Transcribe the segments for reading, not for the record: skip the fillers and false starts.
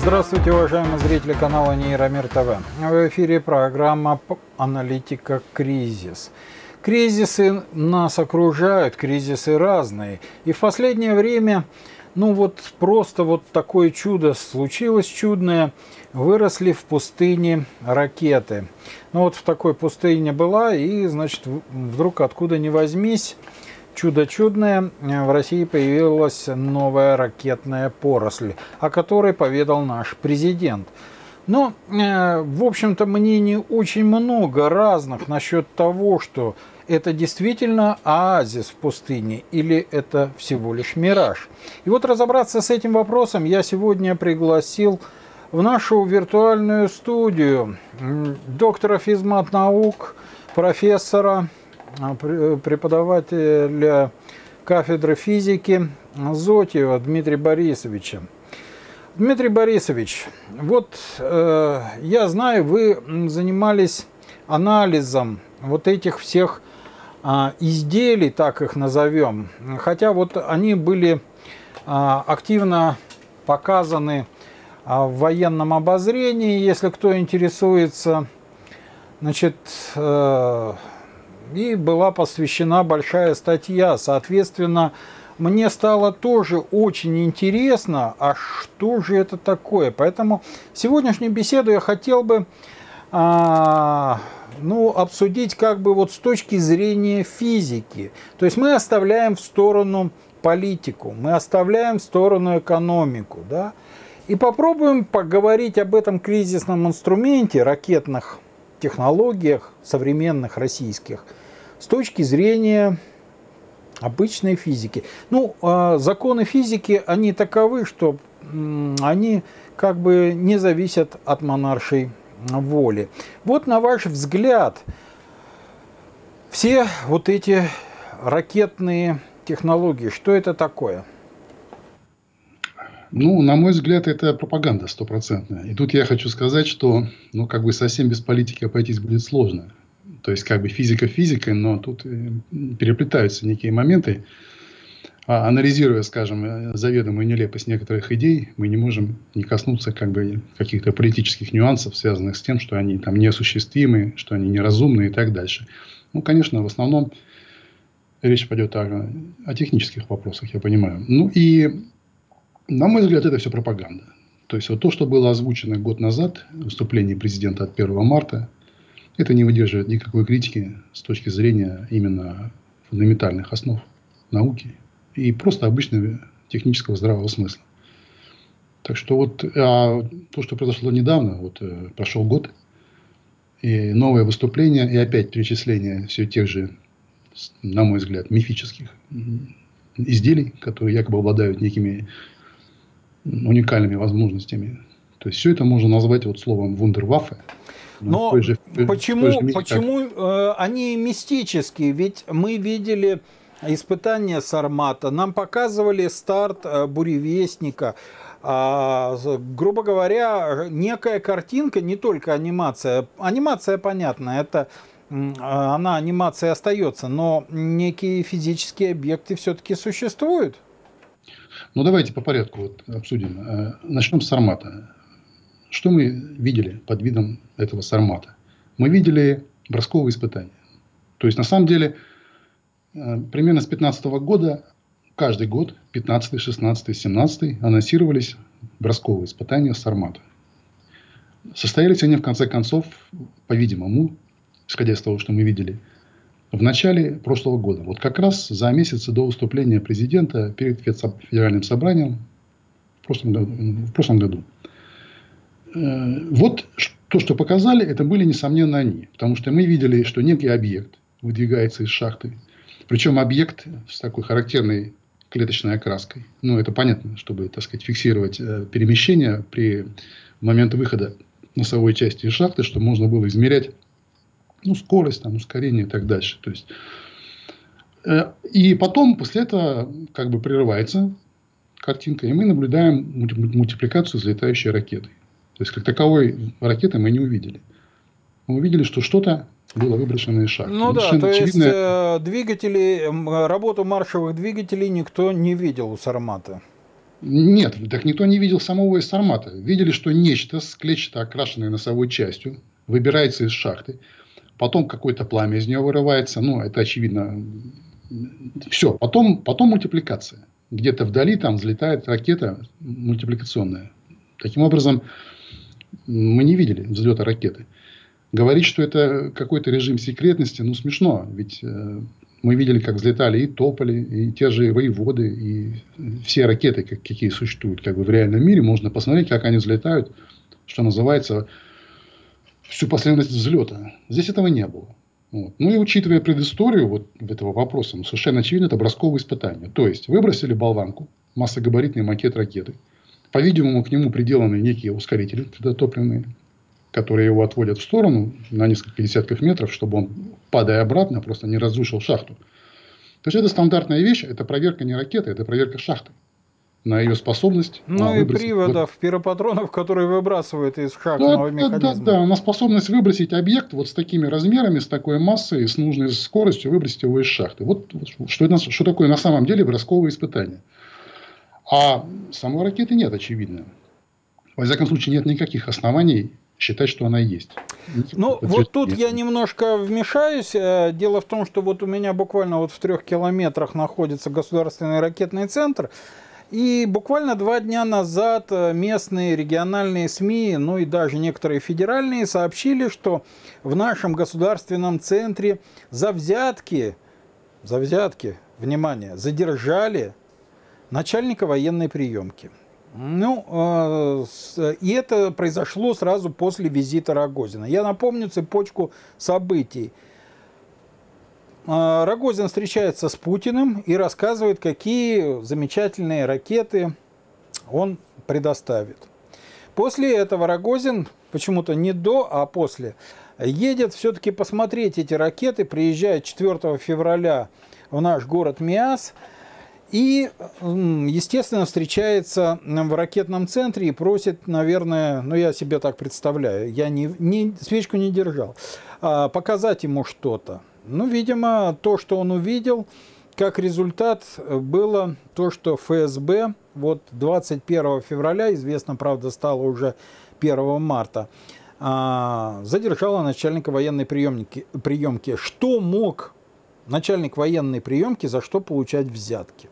Здравствуйте, уважаемые зрители канала Нейромир ТВ. В эфире программа «Аналитика. Кризис». Кризисы нас окружают, кризисы разные. И в последнее время, просто такое чудо случилось чудное. Выросли в пустыне ракеты. В такой пустыне была, и, вдруг откуда ни возьмись, чудо чудное, в России появилась новая ракетная поросль, о которой поведал наш президент. Но, в общем-то, мнений очень много разных насчет того, что это действительно оазис в пустыне или это всего лишь мираж. И разобраться с этим вопросом я сегодня пригласил в нашу виртуальную студию доктора физмат-наук, профессора, преподавателя кафедры физики Зотьева Дмитрия Борисовича. Дмитрий Борисович, я знаю, вы занимались анализом этих всех изделий, так их назовем, хотя они были активно показаны в военном обозрении, если кто интересуется, и была посвящена большая статья. Соответственно, мне стало тоже очень интересно, а что же это такое. Поэтому сегодняшнюю беседу я хотел бы обсудить с точки зрения физики. То есть мы оставляем в сторону политику, мы оставляем в сторону экономику, да, и попробуем поговорить об этом кризисном инструменте, ракетных технологиях современных российских, с точки зрения обычной физики. Законы физики, они таковы, что они не зависят от монаршей воли. На ваш взгляд, все эти ракетные технологии, что это такое? На мой взгляд, это пропаганда стопроцентная. И тут я хочу сказать, что совсем без политики обойтись будет сложно. То есть физика физикой, но тут переплетаются некие моменты. Анализируя, заведомую нелепость некоторых идей, мы не можем не коснуться каких-то политических нюансов, связанных с тем, что они неосуществимы, что они неразумны и так дальше. Конечно, в основном речь пойдет о технических вопросах, я понимаю. И на мой взгляд, это все пропаганда. То есть то, что было озвучено год назад в выступлении президента от 1 марта, это не выдерживает никакой критики с точки зрения именно фундаментальных основ науки и просто обычного технического здравого смысла. Так что то, что произошло недавно, прошел год, и новое выступление, и опять перечисление все тех же, на мой взгляд, мифических изделий, которые якобы обладают некими уникальными возможностями. То есть все это можно назвать словом вундерваффе. Но почему они мистические? Ведь мы видели испытания Сармата, нам показывали старт Буревестника. Грубо говоря, некая картинка, не только анимация. Анимация понятна, она анимация остается, но некие физические объекты все-таки существуют. Давайте по порядку обсудим. Начнем с Сармата. Что мы видели под видом этого Сармата? Мы видели бросковые испытания. То есть, на самом деле, примерно с 2015 года, каждый год, 15, 16, 17, анонсировались бросковые испытания Сармата. Состоялись они, в конце концов, по-видимому, исходя из того, что мы видели, в начале прошлого года. Как раз за месяц до выступления президента перед федеральным собранием в прошлом году. То, что показали, это были, несомненно, они. Потому что мы видели, что некий объект выдвигается из шахты. Причем объект с такой характерной клеточной окраской. Это понятно, чтобы, фиксировать перемещение при момент выхода носовой части из шахты, чтобы можно было измерять скорость, ускорение и так дальше. То есть, и потом, после этого, прерывается картинка, и мы наблюдаем мультипликацию взлетающей ракеты. То есть, как таковой ракеты мы не увидели. Мы увидели, что что-то было выброшено из шахты. Двигатели, работу маршевых двигателей никто не видел у Сармата. Нет, так никто не видел самого Сармата. Видели, что нечто с клетчато окрашенной носовой частью выбирается из шахты. Потом какое-то пламя из нее вырывается. Ну, это очевидно. Все. Потом мультипликация. Где-то вдали там взлетает ракета мультипликационная. Таким образом, мы не видели взлета ракеты. Говорить, что это какой-то режим секретности, ну, смешно. Ведь мы видели, как взлетали и Тополи, и те же воеводы, и все ракеты, какие существуют как бы в реальном мире. Можно посмотреть, как они взлетают, что называется, всю последовательность взлета. Здесь этого не было. Вот. Ну и учитывая предысторию вот этого вопроса, ну, совершенно очевидно, это бросковые испытания. То есть, выбросили болванку, массогабаритный макет ракеты. По-видимому, к нему приделаны некие ускорители топливные, которые его отводят в сторону на несколько десятков метров, чтобы он, падая обратно, просто не разрушил шахту. То есть, это стандартная вещь, это проверка не ракеты, это проверка шахты на ее способность. Ну и приводов, пиропатронов, которые выбрасывают из шахтного механизма. Да, на способность выбросить объект вот с такими размерами, с такой массой, с нужной скоростью, выбросить его из шахты. Вот что такое на самом деле бросковые испытания. А самой ракеты нет, очевидно. Во всяком случае, нет никаких оснований считать, что она есть. Ну, вот тут я немножко вмешаюсь. Дело в том, что вот у меня буквально вот в 3 километрах находится государственный ракетный центр. И буквально 2 дня назад местные региональные СМИ, ну и даже некоторые федеральные, сообщили, что в нашем государственном центре за взятки, внимание, задержали начальника военной приемки. Ну, и это произошло сразу после визита Рогозина. Я напомню цепочку событий. Рогозин встречается с Путиным и рассказывает, какие замечательные ракеты он предоставит. После этого Рогозин, почему-то не до, а после, едет все-таки посмотреть эти ракеты, приезжает 4 февраля в наш город Миас и, естественно, встречается в ракетном центре и просит, наверное, ну я себе так представляю, я свечку не держал, показать ему что-то. Ну, видимо, то, что он увидел, как результат было то, что ФСБ вот 21 февраля, известно, правда, стало уже 1 марта, задержала начальника военной приемки. Что мог начальник военной приемки за что получать взятки?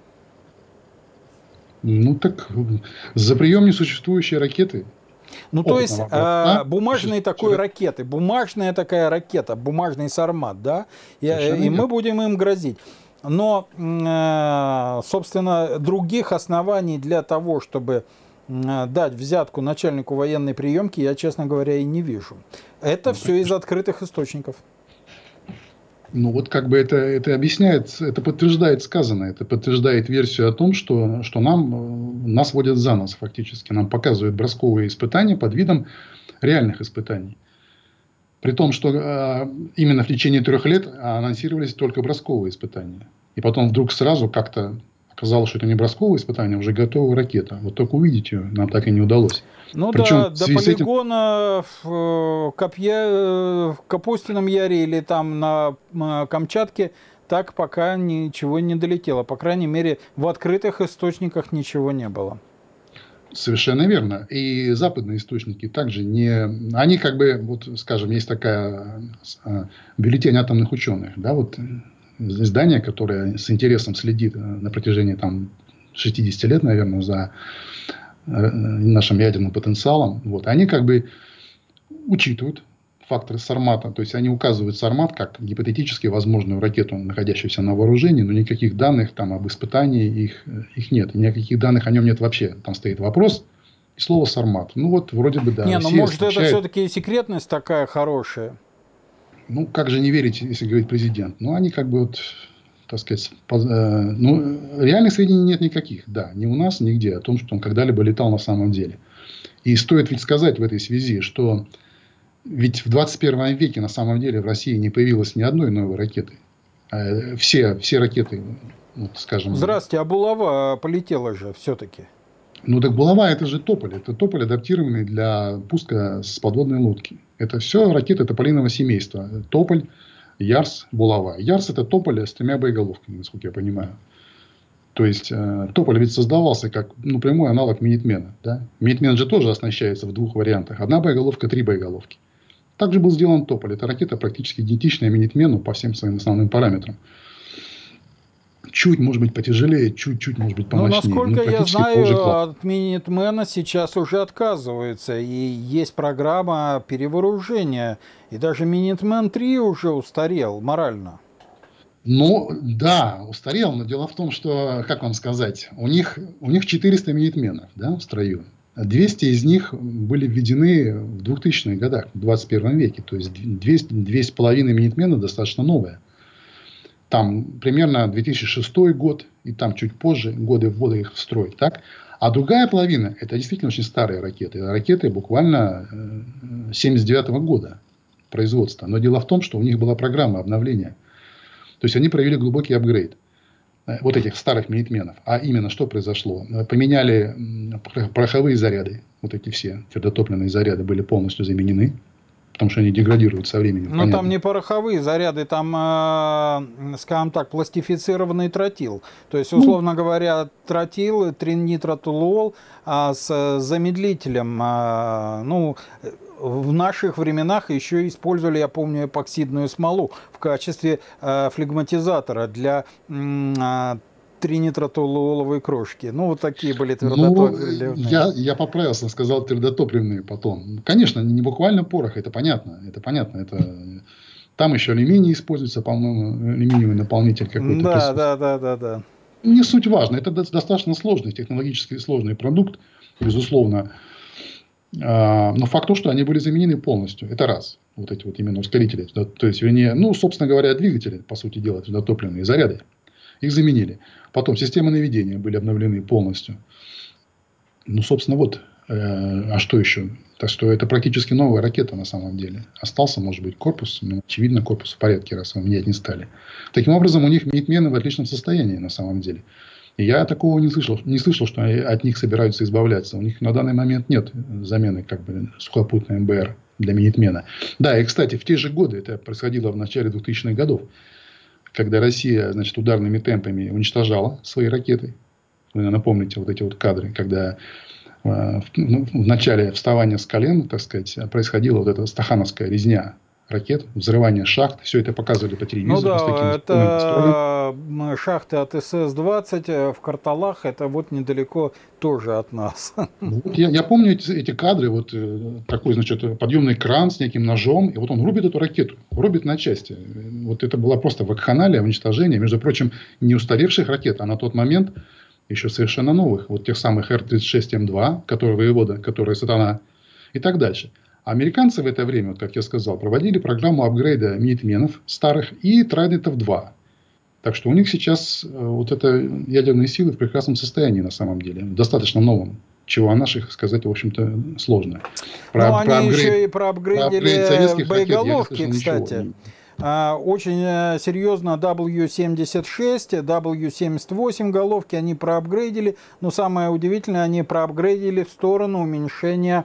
Ну, так за прием несуществующей ракеты. Ну, то есть, бумажные такой ракеты, бумажная такая ракета, бумажный Сармат, да, и мы будем им грозить. Но, собственно, других оснований для того, чтобы дать взятку начальнику военной приемки, я, честно говоря, и не вижу. Это все из открытых источников. Ну, вот как бы это объясняет, это подтверждает сказанное, это подтверждает версию о том, что нас водят за нос фактически. Нам показывают бросковые испытания под видом реальных испытаний. При том, что именно в течение 3 лет анонсировались только бросковые испытания. И потом вдруг сразу как-то оказалось, что это не бросковые испытания, а уже готовая ракета. Вот только увидеть ее нам так и не удалось. Ну причем, да, до полигона в Капустином Яре или там на Камчатке так пока ничего не долетело. По крайней мере, в открытых источниках ничего не было. Совершенно верно. И западные источники также не... Они как бы, вот скажем, есть такая бюллетень атомных ученых, да, вот издание, которое с интересом следит на протяжении там 60 лет, наверное, за нашим ядерным потенциалом. Вот. Они как бы учитывают факторы Сармата. То есть, они указывают Сармат как гипотетически возможную ракету, находящуюся на вооружении, но никаких данных там об испытании их нет. И никаких данных о нем нет вообще. Там стоит вопрос и слово Сармат. Ну вот, вроде бы да. Не, ну может это все-таки секретность такая хорошая? Ну, как же не верить, если говорит президент? Ну, они как бы вот... так сказать, ну, реальных сведений нет никаких, да, ни у нас, нигде, о том, что он когда-либо летал на самом деле. И стоит ведь сказать в этой связи, что ведь в 21 веке на самом деле в России не появилось ни одной новой ракеты. Все ракеты, вот, скажем... Здравствуйте, а булава полетела же все-таки. Ну, так булава это же тополь. Это тополь, адаптированный для пуска с подводной лодки. Это все ракеты тополиного семейства. Тополь, Ярс, булава. Ярс — это тополь с 3 боеголовками, насколько я понимаю. То есть Тополь ведь создавался как прямой аналог Минитмена. Да? Минитмен же тоже оснащается в двух вариантах. Одна боеголовка, 3 боеголовки. Также был сделан Тополь. Эта ракета практически идентичная Минитмену по всем своим основным параметрам. Чуть, может быть, потяжелее, чуть-чуть, может быть, помощнее. Ну, насколько я знаю, от Минитмена сейчас уже отказываются. И есть программа перевооружения. И даже Минитмен 3 уже устарел морально. Ну, да, устарел, но дело в том, что, как вам сказать, у них 400 минитменов, да, в строю. 200 из них были введены в 2000-х годах, в 21 веке. То есть 2,5 минитмена достаточно новые. Там примерно 2006 год и там чуть позже годы ввода их в строй. Так? А другая половина, это действительно очень старые ракеты. Ракеты буквально 79 года производства. Но дело в том, что у них была программа обновления. То есть они провели глубокий апгрейд вот этих старых минитменов. А именно что произошло? Поменяли пороховые заряды. Вот эти все твердотопливные заряды были полностью заменены. Потому что они деградируют со временем. Ну, там не пороховые заряды, там, скажем так, пластифицированный тротил. То есть, условно говоря, тротил, тринитротолуол с замедлителем. Ну, в наших временах еще использовали, я помню, эпоксидную смолу в качестве флегматизатора для тринитротолуоловой крошки. Ну, вот такие были твердотопливные. Ну, я поправился, сказал твердотопливные потом. Конечно, не буквально порох, это понятно. Это понятно. Там еще алюминий используется, по-моему, алюминиевый наполнитель какой-то. Да. Не суть важно. Это достаточно сложный, технологически сложный продукт, безусловно. Но факт то, что они были заменены полностью. Это раз. Вот эти вот именно ускорители. То есть, вернее, собственно говоря, двигатели, по сути дела, твердотопливные заряды. Их заменили. Потом системы наведения были обновлены полностью. Ну, собственно, вот. А что еще? Так что это практически новая ракета на самом деле. Остался, может быть, корпус. Но, очевидно, корпус в порядке, раз его менять не стали. Таким образом, у них минитмены в отличном состоянии на самом деле. И я такого не слышал, что от них собираются избавляться. У них на данный момент нет замены сухопутной МБР для минитмена. Да, и, кстати, в те же годы, это происходило в начале 2000-х годов, когда Россия, ударными темпами уничтожала свои ракеты. Вы напомните вот эти вот кадры, когда в начале вставания с колен, так сказать, происходила вот эта стахановская резня ракет, взрывание шахт. Все это показывали по телевизору. Ну да, это шахты от СС-20 в Карталах, это вот недалеко тоже от нас. Вот я помню эти кадры, вот такой, подъемный кран с неким ножом, и вот он рубит эту ракету, рубит на части. Вот это была просто вакханалия, уничтожение, между прочим, не устаревших ракет, а на тот момент еще совершенно новых, вот тех самых Р-36М2, которые Воевода, которые Сатана, и так дальше. Американцы в это время, вот как я сказал, проводили программу апгрейда минитменов старых и Трайдентов-2. Так что у них сейчас вот это ядерные силы в прекрасном состоянии на самом деле. Достаточно новом. Чего о наших сказать, в общем-то, сложно. Они еще и проапгрейдили боеголовки, кстати. Очень серьезно W-76, W-78 головки они проапгрейдили. Но самое удивительное, они проапгрейдили в сторону уменьшения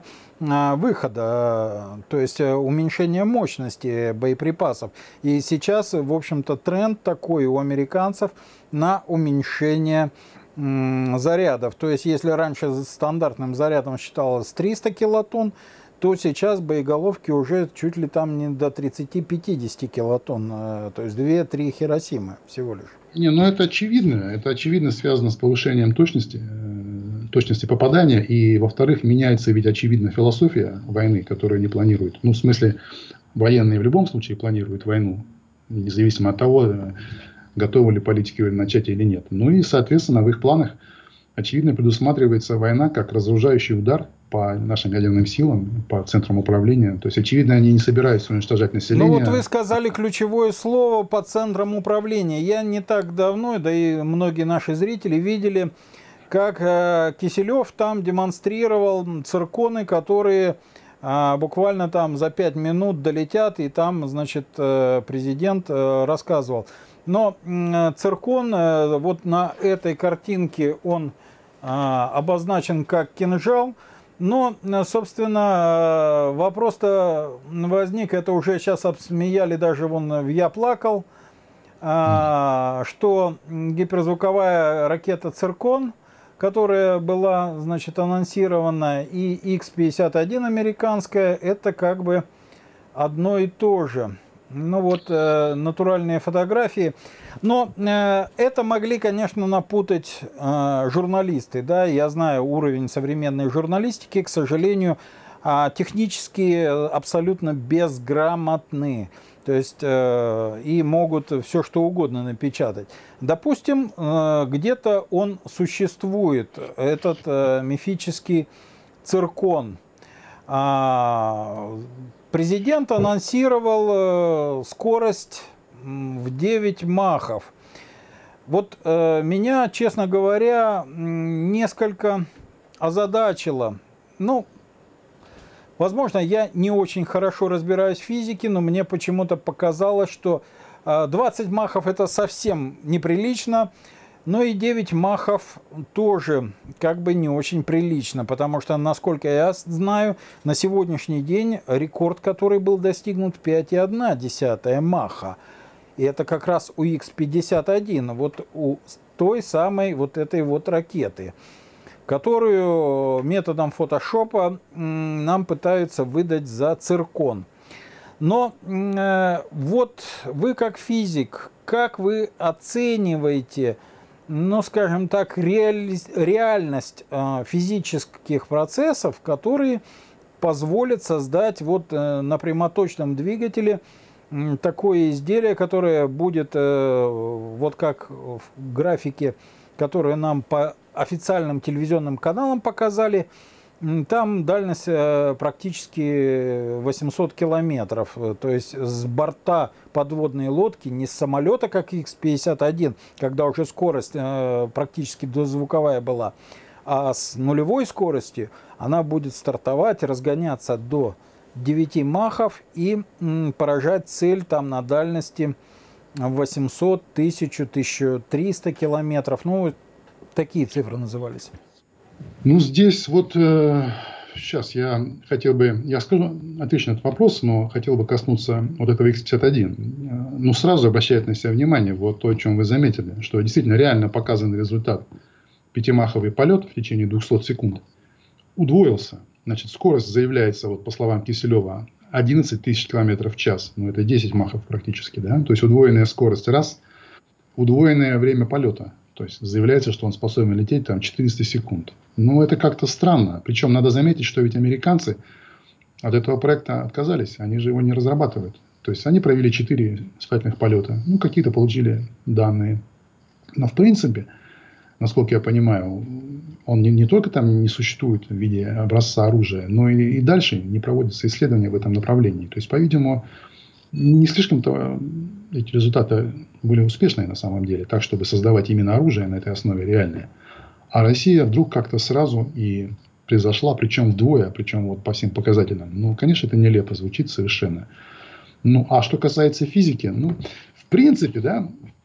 выхода, то есть уменьшения мощности боеприпасов. И сейчас, в общем-то, тренд такой у американцев на уменьшение зарядов. То есть, если раньше стандартным зарядом считалось 300 килотонн, то сейчас боеголовки уже чуть ли там не до 30-50 килотонн, то есть 2-3 Хиросимы всего лишь. Это очевидно. Это очевидно связано с повышением точности попадания. И, во-вторых, меняется ведь очевидно философия войны, которую они планируют. В смысле, военные в любом случае планируют войну, независимо от того, готовы ли политики начать или нет. И, соответственно, в их планах очевидно предусматривается война как разоружающий удар по нашим ядерным силам, по центрам управления. То есть, очевидно, они не собираются уничтожать население. Ну вот вы сказали ключевое слово по центрам управления. Я не так давно, да и многие наши зрители видели, как Киселев там демонстрировал цирконы, которые буквально там за 5 минут долетят, и там, президент рассказывал. Но циркон вот на этой картинке он обозначен как кинжал. Но, собственно, вопрос-то возник, это уже сейчас обсмеяли даже вон в «Я плакал». что гиперзвуковая ракета «Циркон», которая была, значит, анонсирована, и Х-51 американская, это как бы одно и то же. Ну вот, натуральные фотографии. Но это могли, конечно, напутать журналисты. Да? Я знаю уровень современной журналистики, к сожалению, технически абсолютно безграмотны. То есть и могут все что угодно напечатать. Допустим, где-то он существует, этот мифический циркон. Президент анонсировал скорость в 9 махов. Вот меня, честно говоря, несколько озадачило. Ну, возможно, я не очень хорошо разбираюсь в физике, но мне почему-то показалось, что 20 махов это совсем неприлично, но и 9 махов тоже как бы не очень прилично, потому что, насколько я знаю, на сегодняшний день рекорд, который был достигнут, 5,1 маха. И это как раз у Х-51, вот у той самой вот этой вот ракеты, которую методом фотошопа нам пытаются выдать за циркон. Но вот вы как физик, как вы оцениваете, ну, скажем так, реальность физических процессов, которые позволят создать вот на прямоточном двигателе такое изделие, которое будет, вот как в графике, которую нам по официальным телевизионным каналам показали, там дальность практически 800 километров. То есть с борта подводной лодки, не с самолета, как Х-51, когда уже скорость практически дозвуковая была, а с нулевой скоростью она будет стартовать, разгоняться до 9 махов и поражать цель там на дальности 800, 1000, 1300 километров. Ну, такие цифры назывались. Ну, здесь вот сейчас я хотел бы, я скажу, отвечу на этот вопрос, но хотел бы коснуться вот этого Х-51. Ну, сразу обращает на себя внимание вот то, о чем вы заметили, что действительно реально показанный результат. Пятимаховый полет в течение 200 секунд удвоился. Значит, скорость заявляется, вот по словам Киселева, 11 тысяч километров в час. Ну, это 10 махов практически, да? То есть удвоенная скорость раз, удвоенное время полета. То есть заявляется, что он способен лететь там 400 секунд. Ну, это как-то странно. Причем надо заметить, что ведь американцы от этого проекта отказались. Они же его не разрабатывают. То есть они провели 4 испытательных полета. Ну, какие-то получили данные. Но в принципе, насколько я понимаю, он не только там не существует в виде образца оружия, но и дальше не проводятся исследования в этом направлении. То есть, по-видимому, не слишком-то эти результаты были успешные на самом деле, так, чтобы создавать именно оружие на этой основе реальное. А Россия вдруг как-то сразу и превзошла, причем вдвое, причем вот по всем показателям. Ну, конечно, это нелепо звучит совершенно. Ну, а что касается физики, ну, в принципе, да,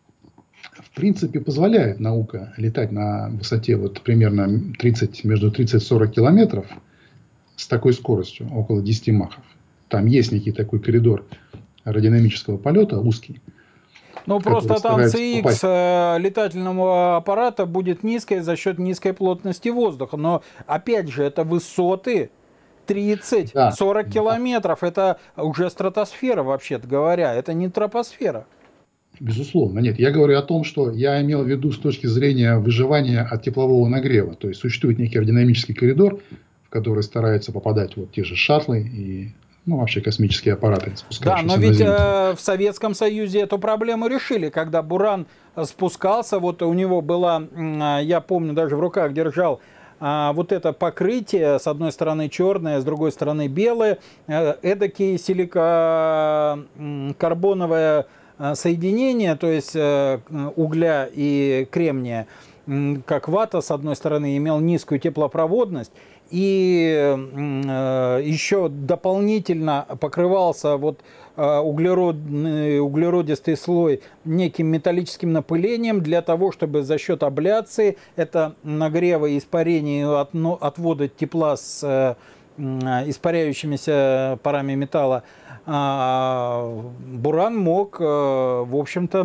в принципе, позволяет наука летать на высоте вот примерно между 30 и 40 километров с такой скоростью, около 10 махов. Там есть некий такой коридор аэродинамического полета, узкий. Ну, просто там CX летательного аппарата будет низкая за счет низкой плотности воздуха. Но, опять же, это высоты 30-40 километров. Это уже стратосфера, вообще-то говоря. Это не тропосфера. Безусловно, нет. Я говорю о том, что я имел в виду с точки зрения выживания от теплового нагрева. То есть существует некий аэродинамический коридор, в который стараются попадать вот те же шаттлы и вообще космические аппараты. Да, но ведь в Советском Союзе эту проблему решили, когда Буран спускался, вот у него была, я помню, даже в руках держал вот это покрытие, с одной стороны черное, с другой стороны белое, эдакие силикокарбоновое соединение, то есть угля и кремния, как вата, с одной стороны, имел низкую теплопроводность, и еще дополнительно покрывался вот углеродистый слой неким металлическим напылением для того, чтобы за счет абляции, это нагрева и испарения, отвода тепла с испаряющимися парами металла, Буран мог, в общем-то,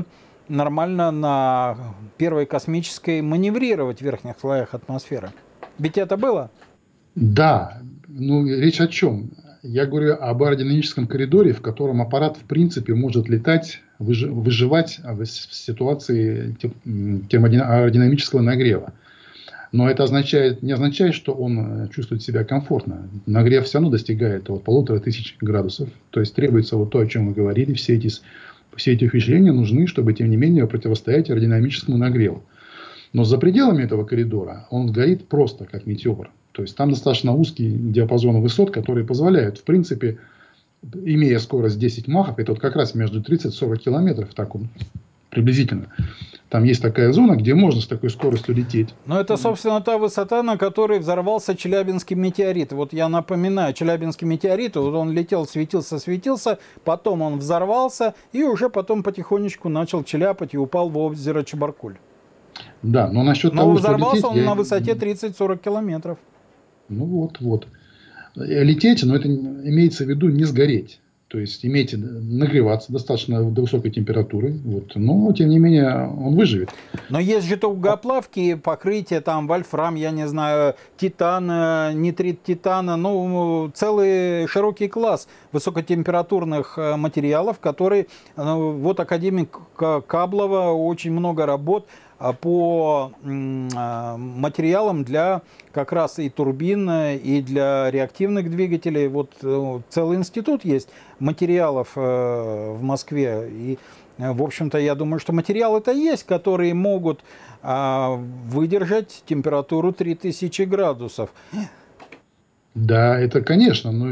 нормально на первой космической маневрировать в верхних слоях атмосферы. Ведь это было? Да, ну речь о чем? Я говорю об аэродинамическом коридоре, в котором аппарат в принципе может летать, выживать в ситуации аэродинамического нагрева. Но это не означает, что он чувствует себя комфортно. Нагрев все равно достигает от 1500 градусов. То есть требуется вот то, о чем мы говорили. Все эти ухищрения нужны, чтобы, тем не менее, противостоять аэродинамическому нагреву. Но за пределами этого коридора он горит просто как метеор. То есть там достаточно узкий диапазон высот, которые позволяют, в принципе, имея скорость 10 махов, это вот как раз между 30-40 километров, так приблизительно. Там есть такая зона, где можно с такой скоростью лететь. Но это, собственно, та высота, на которой взорвался Челябинский метеорит. Вот я напоминаю, Челябинский метеорит, вот он летел, светился, потом он взорвался, и уже потом потихонечку начал чаляпать и упал в озеро Чебаркуль. Да, но насчет того, что взорвался лететь, он на высоте 30-40 километров. Ну вот. Лететь, но это имеется в виду не сгореть. То есть нагреваться достаточно до высокой температуры. Вот. Но, тем не менее, он выживет. Но есть же тугоплавкие покрытия, там вольфрам, я не знаю, титан, нитрит титана. Ну, целый широкий класс высокотемпературных материалов, которые... Вот академик Каблова, очень много работ по материалам для как раз и турбин, и для реактивных двигателей. Вот целый институт есть материалов в Москве. И, в общем-то, я думаю, что материалы-то есть, которые могут выдержать температуру 3000 градусов. Да, это, конечно, но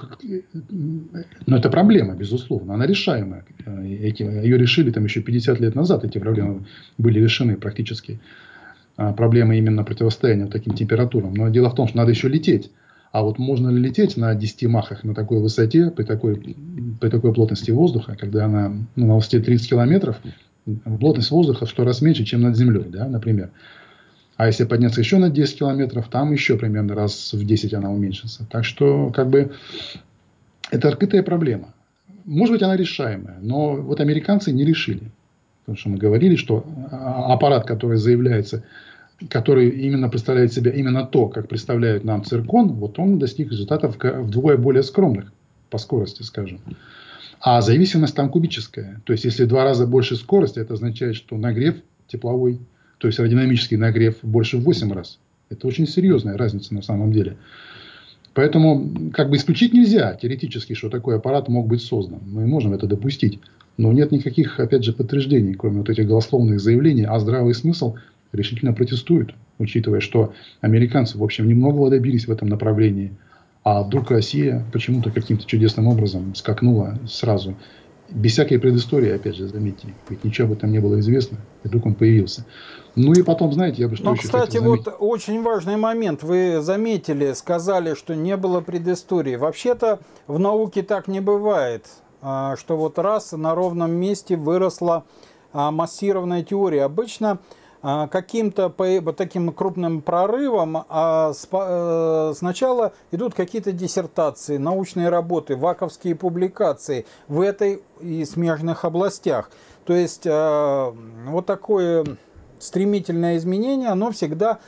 это проблема, безусловно, она решаемая. Ее решили там еще 50 лет назад, эти проблемы были решены практически. Проблема именно противостояния таким температурам. Но дело в том, что надо еще лететь. А вот можно ли лететь на 10 махах на такой высоте, при такой плотности воздуха, когда она на высоте 30 километров, плотность воздуха в 100 раз меньше, чем над землей, да, например. А если подняться еще на 10 километров, там еще примерно раз в 10 она уменьшится. Так что, это открытая проблема. Может быть, она решаемая, но вот американцы не решили. Потому что мы говорили, что аппарат, который заявляется, который именно представляет себя именно то, как представляют нам циркон, вот он достиг результатов вдвое более скромных по скорости, скажем. А зависимость там кубическая. То есть, если в 2 раза больше скорости, это означает, что нагрев тепловой, то есть аэродинамический нагрев больше в 8 раз. Это очень серьезная разница на самом деле. Поэтому исключить нельзя теоретически, что такой аппарат мог быть создан. Мы можем это допустить. Но нет никаких, опять же, подтверждений, кроме вот этих голословных заявлений. А здравый смысл решительно протестует, учитывая, что американцы, в общем, немногого добились в этом направлении. А вдруг Россия почему-то каким-то чудесным образом скакнула сразу. Без всякой предыстории, опять же, заметьте. Ведь ничего об этом не было известно. И вдруг он появился. Ну и потом, знаете, я бы что еще кстати, хотел заметить. вот очень важный момент. Вы заметили, сказали, что не было предыстории. Вообще-то в науке так не бывает, что вот раз на ровном месте выросла массированная теория. Обычно каким-то таким крупным прорывом сначала идут какие-то диссертации, научные работы, ваковские публикации в этой и смежных областях. То есть вот такое стремительное изменение, оно всегда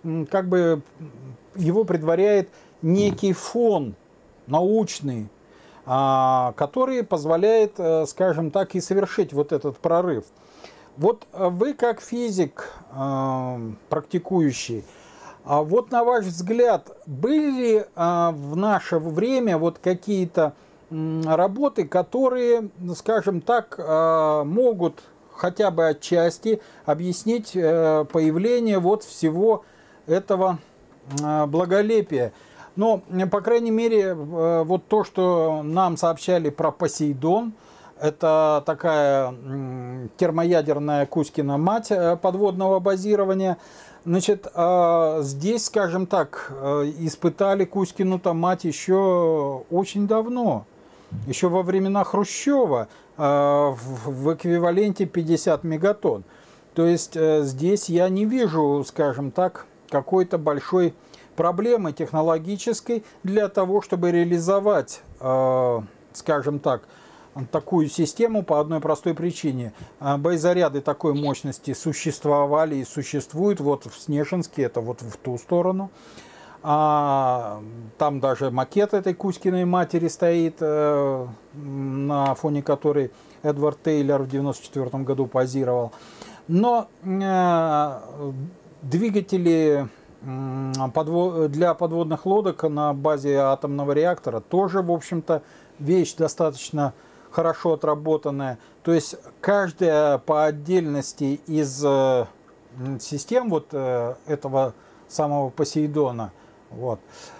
его предваряет некий фон научный, который позволяет, скажем так, и совершить вот этот прорыв. Вот вы как физик практикующий, вот на ваш взгляд, были в наше время вот какие-то работы, которые, скажем так, могут хотя бы отчасти объяснить появление вот всего этого благолепия? Но, по крайней мере, вот то, что нам сообщали про Посейдон, это такая термоядерная Кузькина мать подводного базирования. Значит, здесь, скажем так, испытали Кузькину-то мать еще очень давно, еще во времена Хрущева, в эквиваленте 50 мегатонн. То есть здесь я не вижу, скажем так, какой-то большой проблемы технологической для того, чтобы реализовать, скажем так, такую систему по одной простой причине. Боезаряды такой мощности существовали и существуют вот в Снежинске, это вот в ту сторону. Там даже макет этой Кузькиной матери стоит, на фоне которой Эдвард Тейлор в 1994 году позировал. Но двигатели для подводных лодок на базе атомного реактора тоже, в общем-то, вещь достаточно хорошо отработанная. То есть каждая по отдельности из систем вот этого самого Посейдона, вот,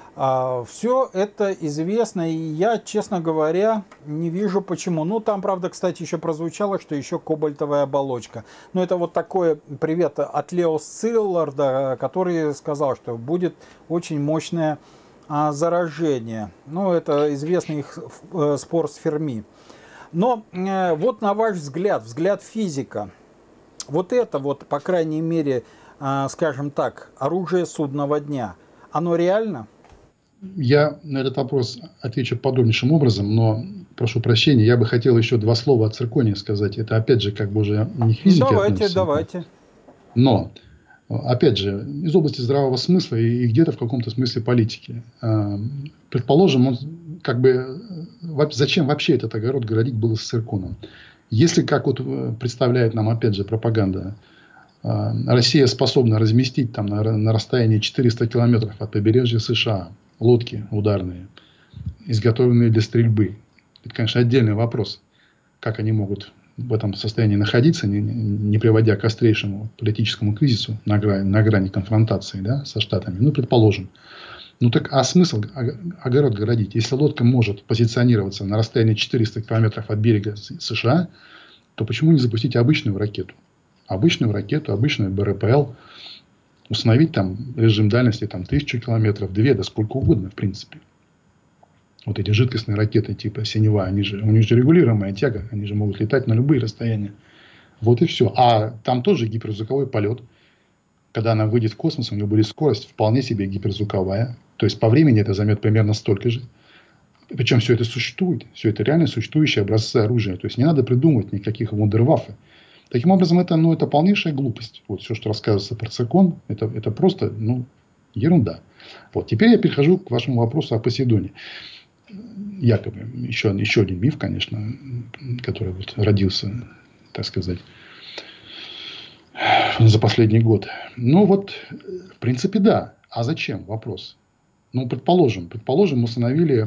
все это известно, и я, честно говоря, не вижу почему. Ну, там, правда, кстати, еще прозвучало, что еще кобальтовая оболочка. Но это вот такой привет от Лео Силларда, который сказал, что будет очень мощное заражение. Ну, это известный их спор с Ферми. Но вот на ваш взгляд, взгляд физика, вот это вот, по крайней мере, скажем так, оружие судного дня, оно реально? Я на этот вопрос отвечу подробнейшим образом, но, прошу прощения, я бы хотел еще два слова о цирконии сказать. Это, опять же, как бы уже не к физике относится. Давайте. Но, опять же, из области здравого смысла и где-то в каком-то смысле политики. Предположим, он, как бы, зачем вообще этот огород городить было с цирконом? Если, как вот представляет нам, опять же, пропаганда, Россия способна разместить там на расстоянии 400 километров от побережья США лодки ударные, изготовленные для стрельбы. Это, конечно, отдельный вопрос, как они могут в этом состоянии находиться, не приводя к острейшему политическому кризису на грани конфронтации, да, со Штатами. Ну, предположим. Ну так, а смысл огород городить? Если лодка может позиционироваться на расстоянии 400 километров от берега США, то почему не запустить обычную ракету? Обычную БРПЛ, установить там режим дальности там, 1000 километров, 2, да сколько угодно, в принципе. Вот эти жидкостные ракеты типа «Синева», у них же регулируемая тяга, они же могут летать на любые расстояния. Вот и все. А там тоже гиперзвуковой полет. Когда она выйдет в космос, у нее будет скорость вполне себе гиперзвуковая. То есть по времени это займет примерно столько же. Причем все это существует. Все это реально существующие образцы оружия. То есть не надо придумывать никаких вундерваффе. Таким образом, это полнейшая глупость. Вот все, что рассказывается про циркон, это просто ерунда. Вот. Теперь я перехожу к вашему вопросу о Посейдоне. Якобы еще один миф, конечно, который вот родился, так сказать, за последний год. Ну вот, в принципе, да. А зачем? Вопрос. Ну, предположим, установили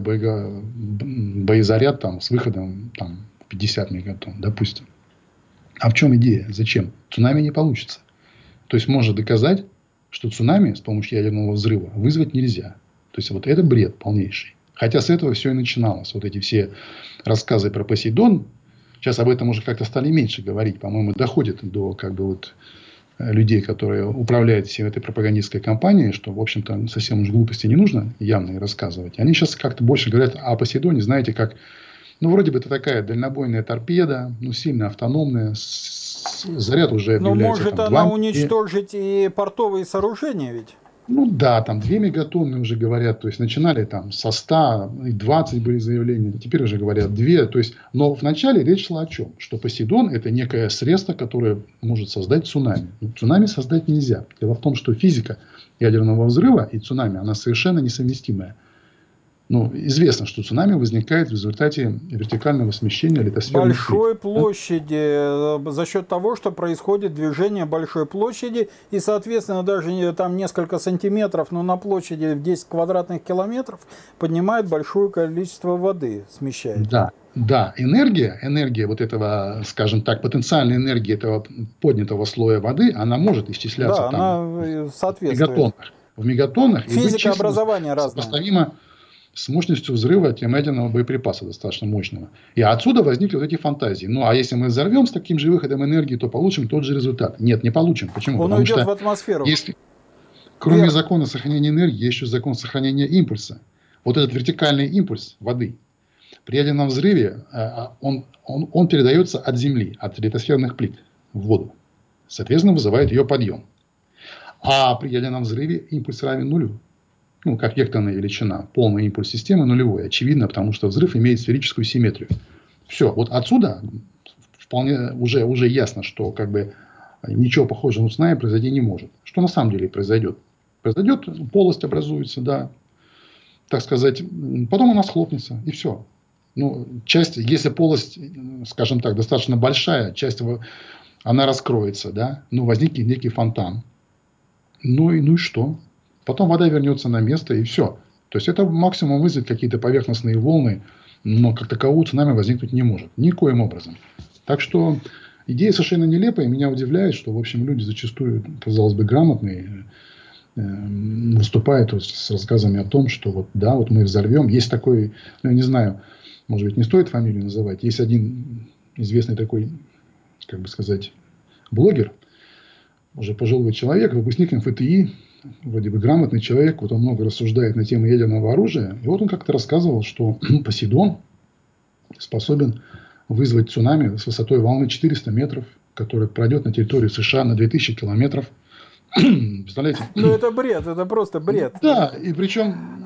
боезаряд там, с выходом там, 50 мегатонн, допустим. А в чем идея? Зачем? Цунами не получится. То есть, можно доказать, что цунами с помощью ядерного взрыва вызвать нельзя. То есть, вот это бред полнейший. Хотя с этого все и начиналось. Вот эти все рассказы про Посейдон, сейчас об этом уже как-то стали меньше говорить. По-моему, доходит до как бы вот людей, которые управляют всей этой пропагандистской кампанией, что, в общем-то, совсем уж глупости не нужно явно и рассказывать. Они сейчас как-то больше говорят о Посейдоне, знаете, как, ну, вроде бы это такая дальнобойная торпеда, ну, сильно автономная, заряд уже объявляется. Но может там, она уничтожить и портовые сооружения ведь? Ну да, там 2 мегатонны уже говорят, то есть начинали там со 100, и 20 были заявления, теперь уже говорят 2. То есть, но вначале речь шла о чем? Что Посейдон это некое средство, которое может создать цунами. Но цунами создать нельзя. Дело в том, что физика ядерного взрыва и цунами, она совершенно несовместимая. Ну, известно, что цунами возникает в результате вертикального смещения литосферных большой площади, за счет того, что происходит движение большой площади, и, соответственно, даже там несколько сантиметров, но на площади в 10 квадратных километров поднимает большое количество воды, смещает. Да, энергия вот этого, скажем так, потенциальная энергия этого поднятого слоя воды, она может исчисляться там в мегатоннах. Физика образования разная. Сопоставимо с мощностью взрыва ядерного боеприпаса достаточно мощного. И отсюда возникли вот эти фантазии. Ну, а если мы взорвем с таким же выходом энергии, то получим тот же результат. Нет, не получим. Почему? Он уйдет в атмосферу. Если, кроме закона сохранения энергии, есть еще закон сохранения импульса. Вот этот вертикальный импульс воды при ядерном взрыве, он передается от Земли, от литосферных плит в воду. Соответственно, вызывает ее подъем. А при ядерном взрыве импульс равен нулю. Ну, как векторная величина. Полный импульс системы нулевой. Очевидно, потому что взрыв имеет сферическую симметрию. Все, вот отсюда вполне уже ясно, что как бы ничего похожего на цунами произойти не может. Что на самом деле произойдет? Произойдет, полость образуется, да, так сказать, потом она схлопнется, и все. Ну, если полость, скажем так, достаточно большая, часть его, она раскроется, да, ну, возникнет некий фонтан. Ну и что? Потом вода вернется на место, и все. То есть, это максимум вызовет какие-то поверхностные волны, но как такового цунами возникнуть не может. Никоим образом. Так что, идея совершенно нелепая. Меня удивляет, что, в общем, люди зачастую, казалось бы, грамотные, выступают с рассказами о том, что вот, да, вот мы взорвем. Есть такой, ну, я не знаю, может быть, не стоит фамилию называть. Есть один известный такой, как бы сказать, блогер, уже пожилой человек, выпускник МФТИ, вроде бы грамотный человек, вот он много рассуждает на тему ядерного оружия. И вот он как-то рассказывал, что Посейдон способен вызвать цунами с высотой волны 400 метров, которая пройдет на территорию США на 2000 километров. Представляете? Ну, это бред, это просто бред. Да, и причем...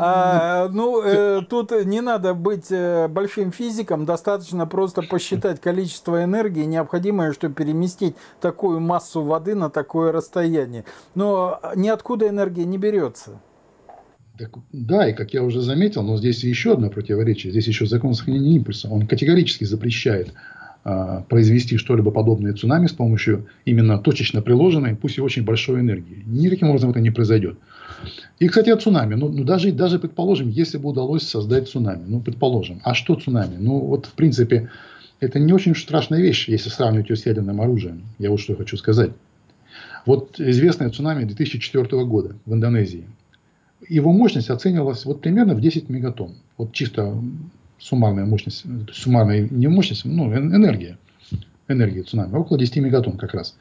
Тут не надо быть большим физиком, достаточно просто посчитать количество энергии, необходимое, чтобы переместить такую массу воды на такое расстояние. Но ниоткуда энергия не берется. Так, да, и как я уже заметил, но здесь еще одно противоречие. Здесь еще закон сохранения импульса. Он категорически запрещает произвести что-либо подобное цунами с помощью именно точечно приложенной, пусть и очень большой энергии. Никаким образом это не произойдет. И, кстати, о цунами. Даже предположим, если бы удалось создать цунами. Ну, предположим. А что цунами? Ну, вот, в принципе, это не очень страшная вещь, если сравнивать ее с ядерным оружием. Я вот что хочу сказать. Вот известное цунами 2004 года в Индонезии. Его мощность оценивалась вот примерно в 10 мегатонн. Вот чисто суммарная мощность, суммарная не мощность, ну, энергия цунами, около 10 мегатонн как раз.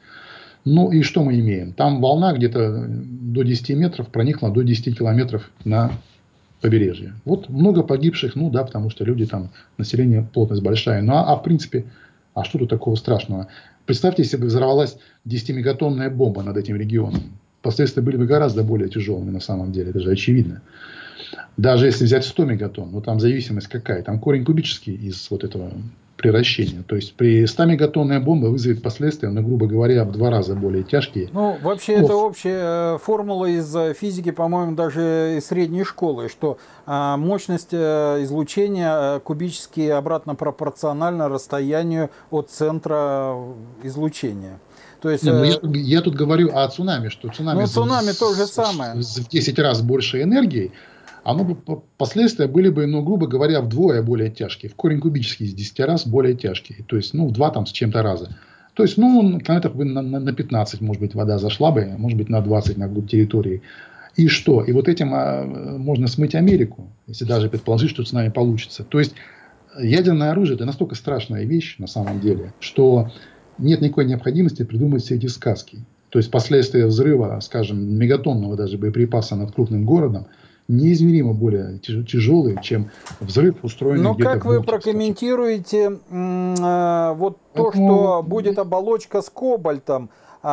Ну и что мы имеем? Там волна где-то до 10 метров проникла до 10 километров на побережье. Вот много погибших, ну да, потому что люди там, население, плотность большая. Ну в принципе, а что тут такого страшного? Представьте, если бы взорвалась 10-мегатонная бомба над этим регионом. Последствия были бы гораздо более тяжелыми на самом деле, это же очевидно. Даже если взять 100 мегатонн, ну там зависимость какая? Там корень кубический из вот этого превращения. То есть при 100 мегатонная бомба вызовет последствия, ну, грубо говоря, в 2 раза более тяжкие. Ну, вообще, это общая формула из физики, по-моему, даже из средней школы, что мощность излучения кубически обратно пропорциональна расстоянию от центра излучения. То есть, я тут говорю о цунами, что цунами, цунами то же самое. В 10 раз больше энергии, последствия были бы, ну, грубо говоря, вдвое более тяжкие. В корень кубический из 10 раз более тяжкие. То есть, ну, в 2 там с чем-то раза. То есть, ну, километров на 15, может быть, вода зашла бы, может быть, на 20 на глубь территории. И что? И вот этим можно смыть Америку, если даже предположить, что цунами получится. То есть, ядерное оружие – это настолько страшная вещь, на самом деле, что нет никакой необходимости придумать все эти сказки. То есть, последствия взрыва, скажем, мегатонного даже боеприпаса над крупным городом неизмеримо более тяжелые, чем взрыв, устроенный но где-то в как вы Балтике, прокомментируете вот то, что будет оболочка с кобальтом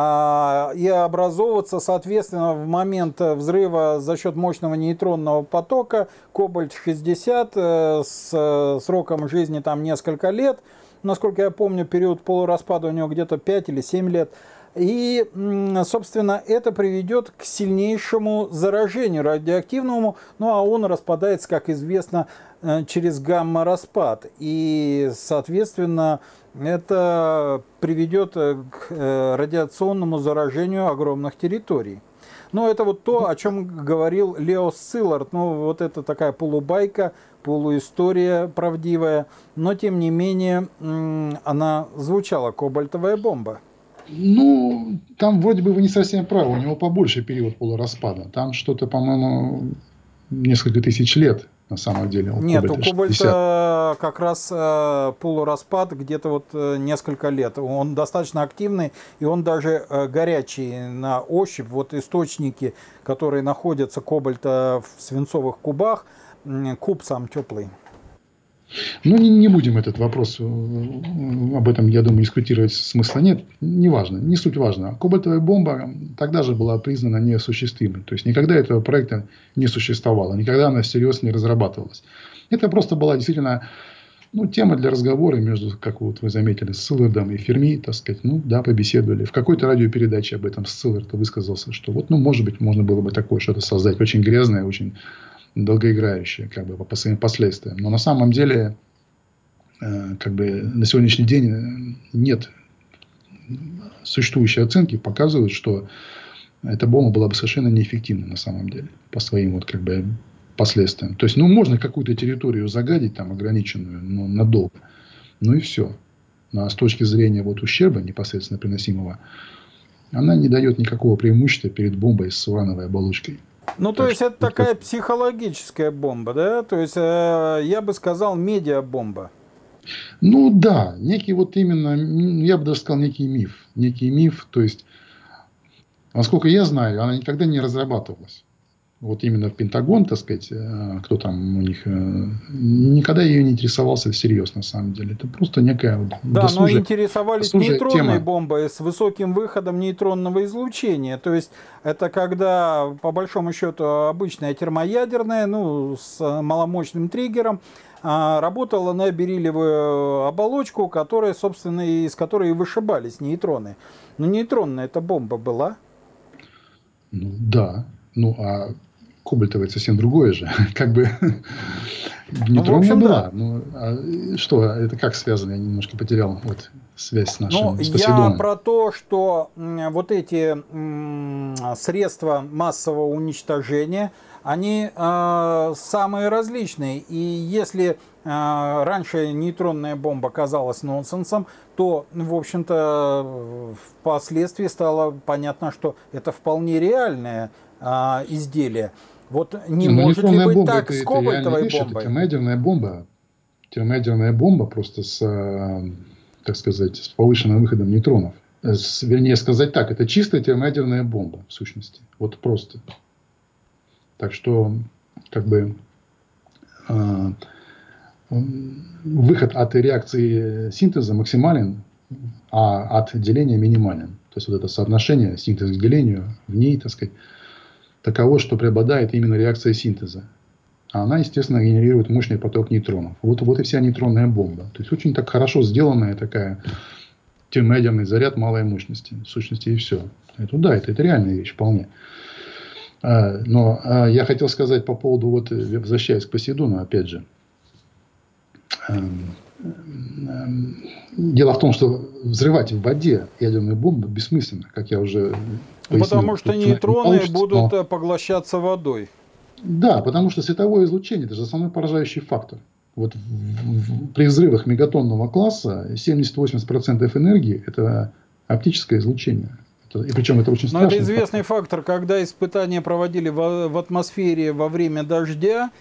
и образовываться, соответственно, в момент взрыва за счет мощного нейтронного потока, кобальт-60 с сроком жизни там несколько лет, насколько я помню, период полураспада у него где-то 5 или 7 лет. И, собственно, это приведет к сильнейшему заражению радиоактивному, ну а он распадается, как известно, через гамма-распад. И, соответственно, это приведет к радиационному заражению огромных территорий. Но это вот то, о чем говорил Лео Сциллард. Ну, вот это такая полубайка, полуистория правдивая. Но, тем не менее, она звучала, кобальтовая бомба. Ну, там вроде бы вы не совсем правы. У него побольше период полураспада. Там что-то, по-моему, несколько тысяч лет на самом деле. Нет, у кобальта как раз полураспад где-то вот несколько лет. Он достаточно активный, и он даже горячий на ощупь. Вот источники, которые находятся кобальта в свинцовых кубах, куб сам теплый. Ну, не будем этот вопрос, об этом, я думаю, дискутировать смысла нет. Неважно, не суть важно. Кобальтовая бомба тогда же была признана неосуществимой. То есть, никогда этого проекта не существовало, никогда она всерьез не разрабатывалась. Это просто была действительно Ну, тема для разговора между, как вот вы заметили, Силлардом и Ферми, так сказать, ну, да, побеседовали. В какой-то радиопередаче об этом Силлард высказался, что вот, ну, может быть, можно было бы такое что-то создать, очень грязное, очень долгоиграющее, как бы, по своим последствиям. Но на самом деле, как бы, на сегодняшний день нет существующие оценки, показывают, что эта бомба была бы совершенно неэффективна на самом деле, по своим вот, как бы, последствиям. То есть, ну, можно какую-то территорию загадить, там, ограниченную, но надолго. Ну и все. Но с точки зрения вот ущерба, непосредственно приносимого, она не дает никакого преимущества перед бомбой с урановой оболочкой. Ну, то есть, это такая психологическая бомба, да? То есть, я бы сказал, медиабомба. Ну, да. Некий вот именно, я бы даже сказал, некий миф. Некий миф, то есть, насколько я знаю, она никогда не разрабатывалась. Вот именно в Пентагон, так сказать, кто там у них, никогда ее не интересовался всерьез, на самом деле. Это просто некая вот да, досужая, но интересовались нейтронной бомбой с высоким выходом нейтронного излучения. То есть, это когда, по большому счету, обычная термоядерная, ну, с маломощным триггером, работала на бериллиевую оболочку, которая, собственно, из которой и вышибались нейтроны. Но нейтронная эта бомба была? Ну, да. Ну, а кобальтовое совсем другое же. Как бы нейтронная была. Да. Ну, а что, это как связано? Я немножко потерял вот связь с нашим с Посейдоном. Я про то, что вот эти средства массового уничтожения, они самые различные. И если раньше нейтронная бомба казалась нонсенсом, то, в общем-то, впоследствии стало понятно, что это вполне реальное изделие. Вот не может ли быть так с кобальтовой бомбой? Термоядерная бомба просто с, так сказать, с повышенным выходом нейтронов. Вернее сказать так, это чистая термоядерная бомба, в сущности. Вот просто. Так что, как бы, выход от реакции синтеза максимален, а от деления минимален. То есть, вот это соотношение синтеза к делению в ней, так сказать, таково, что преобладает именно реакция синтеза. А она, естественно, генерирует мощный поток нейтронов. Вот и вся нейтронная бомба. То есть, очень так хорошо сделанная такая термоядерный заряд малой мощности. В сущности, и все. Это, да, это реальная вещь вполне. Но я хотел сказать по поводу, вот, возвращаясь к Посейдону, опять же. Дело в том, что взрывать в воде ядерную бомбу бессмысленно, как я уже пояснил. Потому что нейтроны будут поглощаться водой. Да, потому что световое излучение – это же основной поражающий фактор. Вот при взрывах мегатонного класса 70-80% энергии – это оптическое излучение. И причем это очень страшно. Но это известный фактор. Когда испытания проводили в атмосфере во время дождя,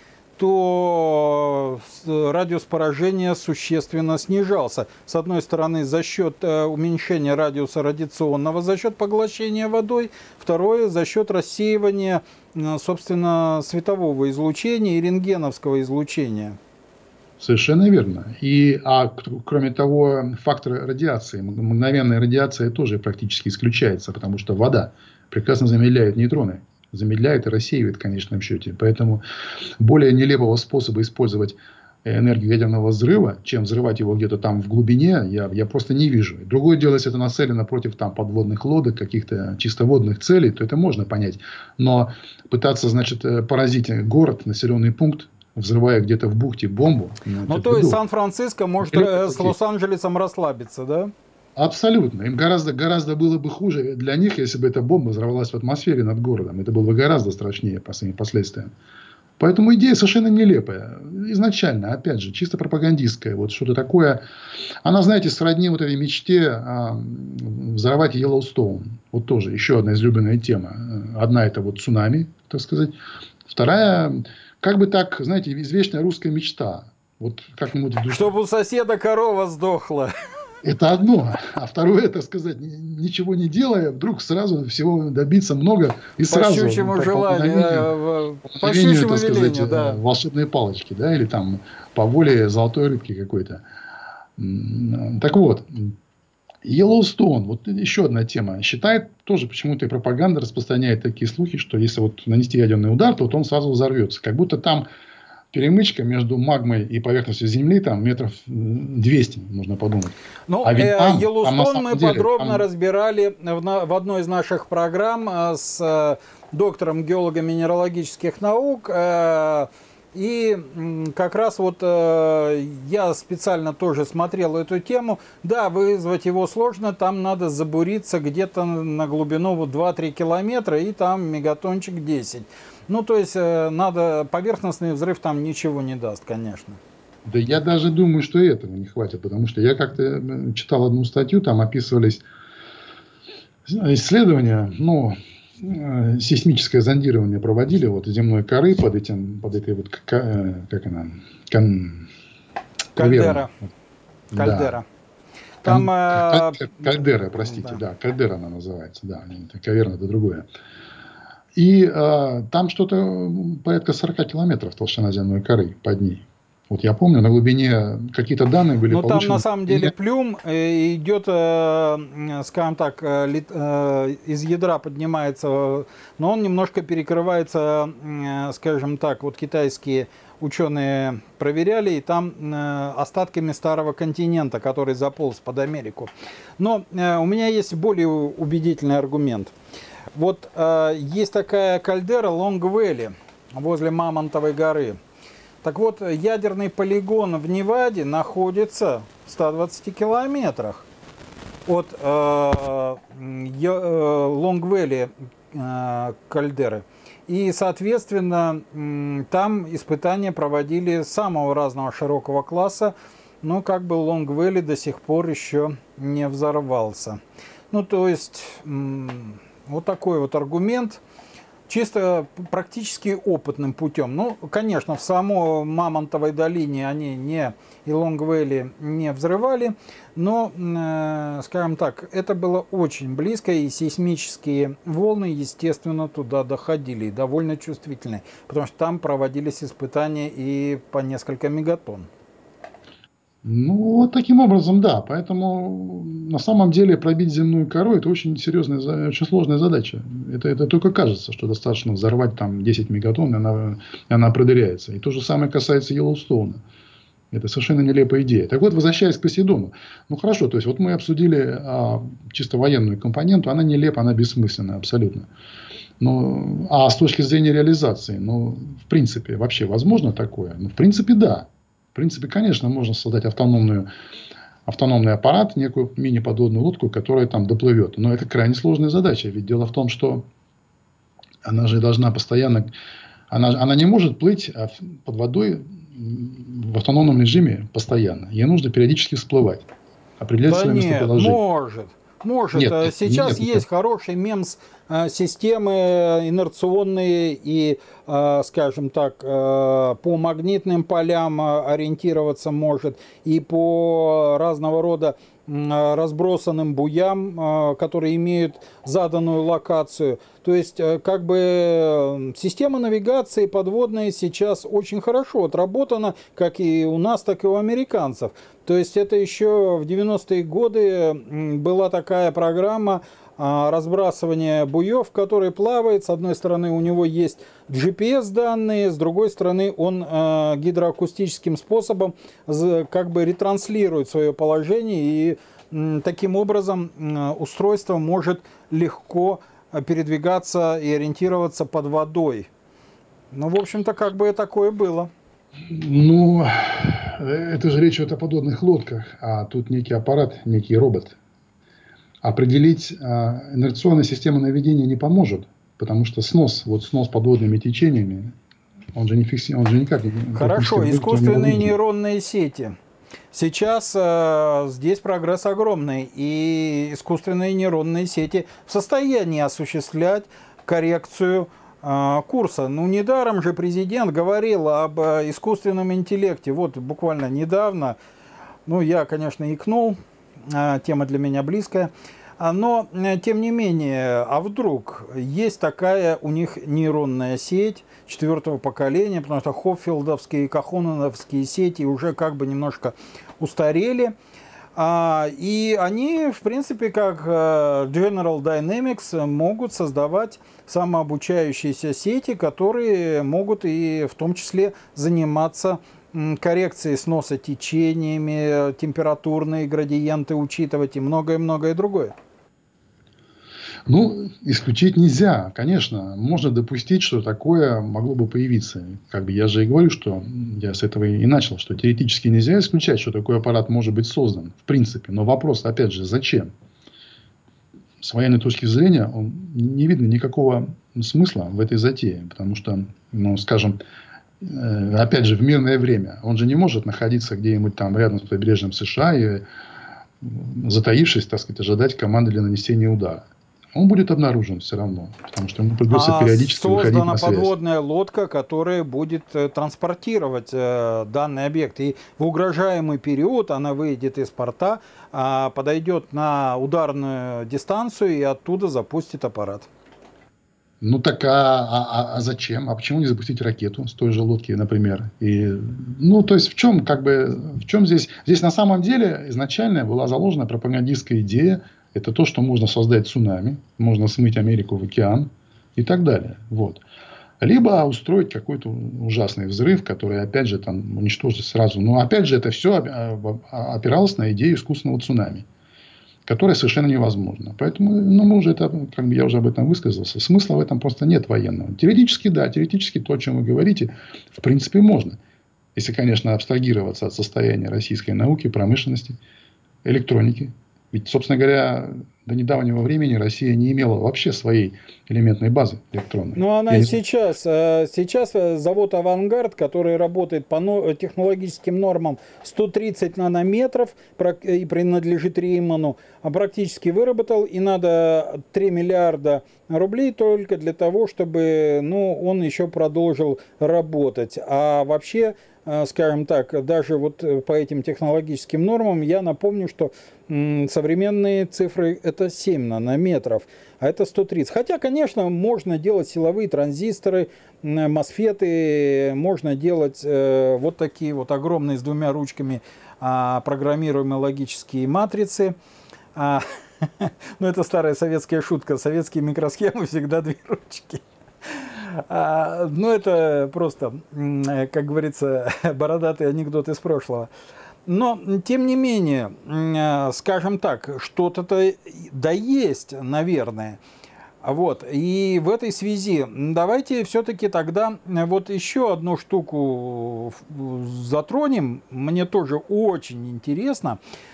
то радиус поражения существенно снижался. С одной стороны, за счет уменьшения радиуса радиационного, за счет поглощения водой. Второе, за счет рассеивания, собственно, светового излучения и рентгеновского излучения. Совершенно верно. Кроме того, фактор радиации, мгновенная радиация тоже практически исключается, потому что вода прекрасно замедляет нейтроны. Замедляет и рассеивает в конечном счете. Поэтому более нелепого способа использовать энергию ядерного взрыва, чем взрывать его где-то там в глубине, я просто не вижу. Другое дело, если это нацелено против там подводных лодок, каких-то чистоводных целей, то это можно понять. Но пытаться, значит, поразить город, населенный пункт, взрывая где-то в бухте бомбу. Ну, то есть Сан-Франциско может с Лос-Анджелесом расслабиться, да? Абсолютно. Им гораздо было бы хуже для них, если бы эта бомба взорвалась в атмосфере над городом. Это было бы гораздо страшнее по своим последствиям. Поэтому идея совершенно нелепая. Изначально, опять же, чисто пропагандистская. Вот что-то такое. Она, знаете, сродни вот этой мечте взорвать Йеллоустоун. Вот тоже еще одна излюбленная тема. Одна это вот цунами, так сказать. Вторая, как бы так, знаете, извечная русская мечта. Вот как-нибудь в душе. Чтобы у соседа корова сдохла. Это одно. А второе, так сказать, ничего не делая, вдруг сразу всего добиться много и по сразу. По щучьему желанию. По щучьему велению, да. Волшебные палочки, да, или там по воле золотой рыбки какой-то. Так вот, Йеллоустоун, вот еще одна тема. Считает тоже почему-то и пропаганда распространяет такие слухи, что если вот нанести ядерный удар, то вот он сразу взорвется. Как будто там перемычка между магмой и поверхностью Земли там метров 200, можно подумать. Ну, А ведь там, Йеллоустон мы деле, подробно разбирали в одной из наших программ с доктором геолого-минералогических наук. И как раз вот я специально тоже смотрел эту тему. Да, вызвать его сложно, там надо забуриться где-то на глубину вот 2-3 километра, и там мегатончик 10. Ну, то есть надо, поверхностный взрыв там ничего не даст, конечно. Да я даже думаю, что этого не хватит, потому что я как-то читал одну статью, там описывались исследования, ну, сейсмическое зондирование проводили вот земной коры под этой вот, как она, кальдера. Да. Кальдера. Там, кальдера, простите, да, кальдера она называется, да, каверна это другое. И там что-то порядка 40 километров толщина земной коры под ней. Вот я помню, на глубине какие-то данные были получены. Но там на самом деле плюм идет, скажем так, из ядра поднимается, но он немножко перекрывается, скажем так, вот китайские ученые проверяли, и там остатками старого континента, который заполз под Америку. Но у меня есть более убедительный аргумент. Вот есть такая кальдера Лонг-Вэлли возле Мамонтовой горы. Так вот, ядерный полигон в Неваде находится в 120 километрах от Лонг-Вэлли кальдеры. И, соответственно, там испытания проводили самого разного широкого класса, но как бы Лонг-Вэлли до сих пор еще не взорвался. Ну, то есть, вот такой вот аргумент. Чисто практически опытным путем. Ну, конечно, в самой Мамонтовой долине они и Лонг-Вэлли не взрывали, но, скажем так, это было очень близко, и сейсмические волны, естественно, туда доходили, довольно чувствительные, потому что там проводились испытания и по несколько мегатонн. Ну, вот таким образом, да. Поэтому на самом деле пробить земную кору — это очень серьезная, очень сложная задача. Это только кажется, что достаточно взорвать там 10 мегатонн, и она продыряется. И то же самое касается Йеллоустоуна. Это совершенно нелепая идея. Так вот, возвращаясь к Посейдону. Ну, хорошо, то есть, вот мы обсудили чисто военную компоненту. Она нелепа, она бессмысленна абсолютно. Ну, а с точки зрения реализации, ну, в принципе, вообще возможно такое? Ну, в принципе, да. В принципе, конечно, можно создать автономный аппарат, некую мини-подводную лодку, которая там доплывет. Но это крайне сложная задача. Ведь дело в том, что она же должна постоянно... Она не может плыть под водой в автономном режиме постоянно. Ей нужно периодически всплывать. Определять свое местоположение. Может. Нет, сейчас есть хорошие МЕМС-системы инерционные и, скажем так, по магнитным полям ориентироваться может, и по разного рода разбросанным буям, которые имеют заданную локацию. То есть, как бы, система навигации подводная сейчас очень хорошо отработана, как и у нас, так и у американцев. То есть, это еще в 90-е годы была такая программа разбрасывания буев, который плавает. С одной стороны, у него есть GPS-данные, с другой стороны, он гидроакустическим способом как бы ретранслирует свое положение, и таким образом устройство может легко передвигаться и ориентироваться под водой. Ну, в общем-то, как бы такое было. Ну, это же речь идет о подводных лодках, а тут некий аппарат, некий робот. Определить инерционная система наведения не поможет, потому что снос подводными течениями, он же никак не... Хорошо, искусственные нейронные сети. Сейчас здесь прогресс огромный, и искусственные нейронные сети в состоянии осуществлять коррекцию курса. Ну, недаром же президент говорил об искусственном интеллекте. Вот буквально недавно, ну, я, конечно, икнул, тема для меня близкая. Но, тем не менее, а вдруг есть такая у них нейронная сеть 4-го поколения, потому что хопфилдовские и кахоненовские сети уже как бы немножко устарели. И они, в принципе, как General Dynamics, могут создавать самообучающиеся сети, которые могут и в том числе заниматься коррекцией сноса течениями, температурные градиенты учитывать и многое-многое другое. Ну, исключить нельзя, конечно. Можно допустить, что такое могло бы появиться. Как бы я же и говорю, что я с этого и начал, что теоретически нельзя исключать, что такой аппарат может быть создан, в принципе. Но вопрос, опять же, зачем? С военной точки зрения не видно никакого смысла в этой затее. Потому что, ну, скажем, опять же, в мирное время он же не может находиться где-нибудь там рядом с побережьем США и, затаившись, так сказать, ожидать команды для нанесения удара. Он будет обнаружен все равно, потому что ему придется периодически выходить на связь. Создана подводная лодка, которая будет транспортировать данный объект. И в угрожаемый период она выйдет из порта, подойдет на ударную дистанцию и оттуда запустит аппарат. Ну так а зачем? А почему не запустить ракету с той же лодки, например? Ну, то есть в чем здесь? Здесь на самом деле изначально была заложена пропагандистская идея. Это то, что можно создать цунами, можно смыть Америку в океан и так далее. Вот. Либо устроить какой-то ужасный взрыв, который, опять же, там, уничтожит сразу. Но, опять же, это все опиралось на идею искусственного цунами, которая совершенно невозможна. Поэтому, ну, мы уже это, как бы я уже об этом высказался, смысла в этом просто нет военного. Теоретически, да, теоретически то, о чем вы говорите, в принципе, можно. Если, конечно, абстрагироваться от состояния российской науки, промышленности, электроники. Ведь, собственно говоря, до недавнего времени Россия не имела вообще своей элементной базы электронной. Ну, она сейчас завод «Авангард», который работает по технологическим нормам 130 нанометров и принадлежит Рейману, практически выработал, и надо 3 миллиарда рублей только для того, чтобы, ну, он еще продолжил работать. А вообще, скажем так, даже вот по этим технологическим нормам, я напомню, что современные цифры это 7 нанометров, а это 130. Хотя, конечно, можно делать силовые транзисторы, мосфеты, можно делать вот такие вот огромные с 2 ручками программируемые логические матрицы. Ну, это старая советская шутка. Советские микросхемы всегда 2 ручки. Ну, это просто, как говорится, бородатый анекдот из прошлого. Но, тем не менее, скажем так, что-то-то да есть, наверное. Вот. И в этой связи давайте все-таки тогда вот еще одну штуку затронем. Мне тоже очень интересно.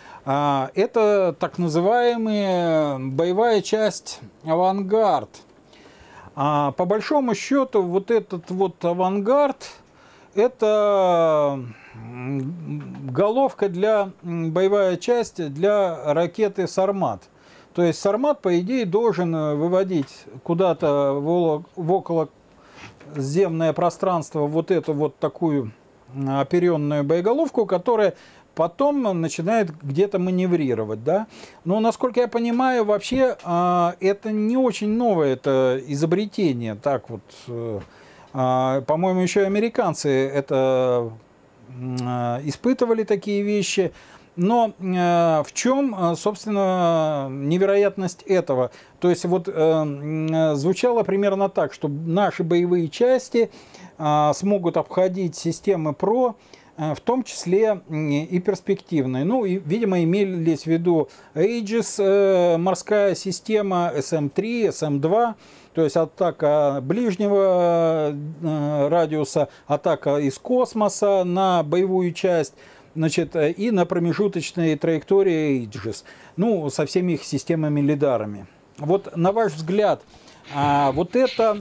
Это так называемая боевая часть «Авангард». По большому счету, вот этот вот «Авангард» – это головка боевая часть для ракеты «Сармат». То есть «Сармат», по идее, должен выводить куда-то в околоземное пространство вот эту вот такую оперенную боеголовку, которая потом начинает где-то маневрировать, да. Но, насколько я понимаю, вообще это не очень новое это изобретение. Так вот, по-моему, еще и американцы это испытывали такие вещи. Но в чем, собственно, невероятность этого? То есть вот звучало примерно так, что наши боевые части смогут обходить системы ПРО, в том числе и перспективные. Ну, и, видимо, имелись в виду Aegis, морская система, SM-3, SM-2, то есть атака ближнего радиуса, атака из космоса на боевую часть, значит, и на промежуточные траектории Aegis, ну, со всеми их системами-лидарами. Вот, на ваш взгляд, вот эта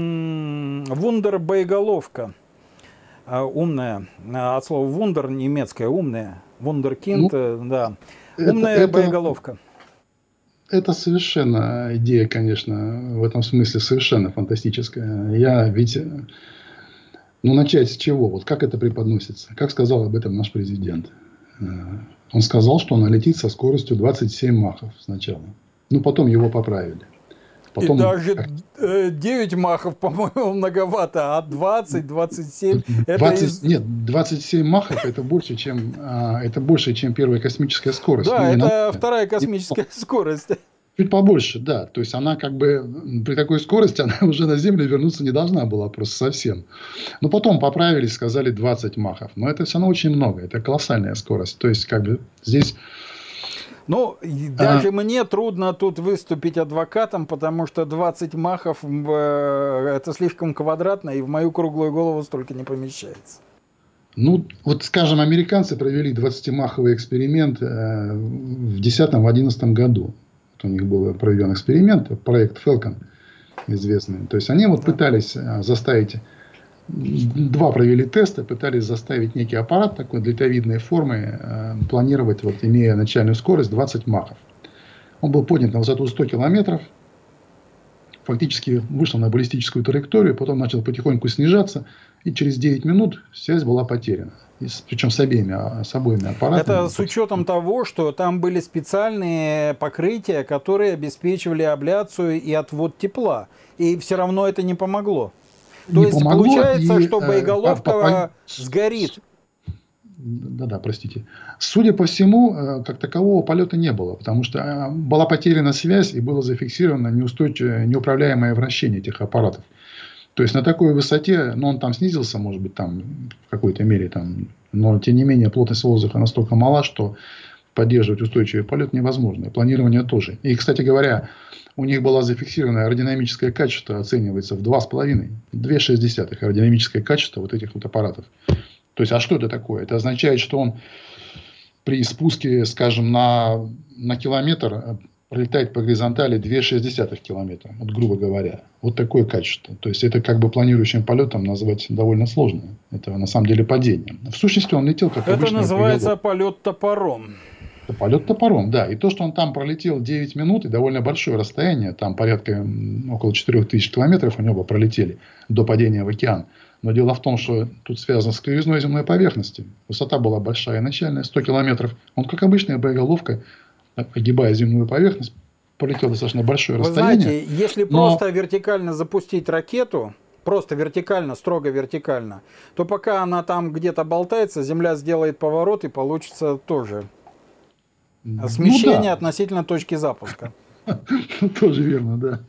вундер-боеголовка, умная, от слова вундер немецкая, умная, вундеркинд, да, умная боеголовка. Это совершенно идея, конечно, в этом смысле совершенно фантастическая. Я ведь, ну, начать с чего? Вот как это преподносится? Как сказал об этом наш президент? Он сказал, что она летит со скоростью 27 махов сначала. Ну, потом его поправили. Потом, и даже 9 махов, по-моему, многовато, а 20, 27... 27 махов это больше, чем первая космическая скорость. Да, это вторая космическая скорость. Чуть побольше, да. То есть она как бы при такой скорости она уже на Землю вернуться не должна была просто совсем. Но потом поправились, сказали 20 махов. Но это все равно очень много. Это колоссальная скорость. То есть как бы здесь... Ну, даже мне трудно тут выступить адвокатом, потому что 20 махов это слишком квадратно, и в мою круглую голову столько не помещается. Ну, вот, скажем, американцы провели 20-маховый эксперимент в 2010-2011 году. Вот у них был проведен эксперимент, проект Falcon известный. То есть они вот пытались заставить... Два провели теста, пытались заставить некий аппарат такой длительновидной формы планировать, вот, имея начальную скорость 20 махов. Он был поднят на высоту 100 километров, фактически вышел на баллистическую траекторию, потом начал потихоньку снижаться, и через 9 минут связь была потеряна. Причем с обоими аппаратами. Это с учетом того, что там были специальные покрытия, которые обеспечивали абляцию и отвод тепла. И все равно это не помогло. То есть получается, что боеголовка сгорит. Да, простите. Судя по всему, как такового полета не было, потому что была потеряна связь и было зафиксировано неуправляемое вращение этих аппаратов. То есть на такой высоте, ну, он там снизился, может быть, там в какой-то мере, там, но тем не менее плотность воздуха настолько мала, что поддерживать устойчивый полет невозможно. И планирование тоже. И, кстати говоря, у них было зафиксировано аэродинамическое качество, оценивается в 2,5, 2,6 аэродинамическое качество вот этих вот аппаратов. То есть, а что это такое? Это означает, что он при спуске, скажем, на километр пролетает по горизонтали 2,6 километра, вот, грубо говоря. Вот такое качество. То есть, это как бы планирующим полетом назвать довольно сложно. Это на самом деле падение. В сущности, он летел как обычный. Это называется полет топором. Полет топором, да. И то, что он там пролетел 9 минут, и довольно большое расстояние, там порядка около 4000 километров у него пролетели до падения в океан. Но дело в том, что тут связано с кривизной земной поверхности. Высота была большая, начальная, 100 километров. Он, как обычная боеголовка, огибая земную поверхность, полетел достаточно большое расстояние. Вы знаете, если просто вертикально запустить ракету, просто вертикально, строго вертикально, то пока она там где-то болтается, Земля сделает поворот и получится тоже смещение относительно точки запуска. Тоже верно, да.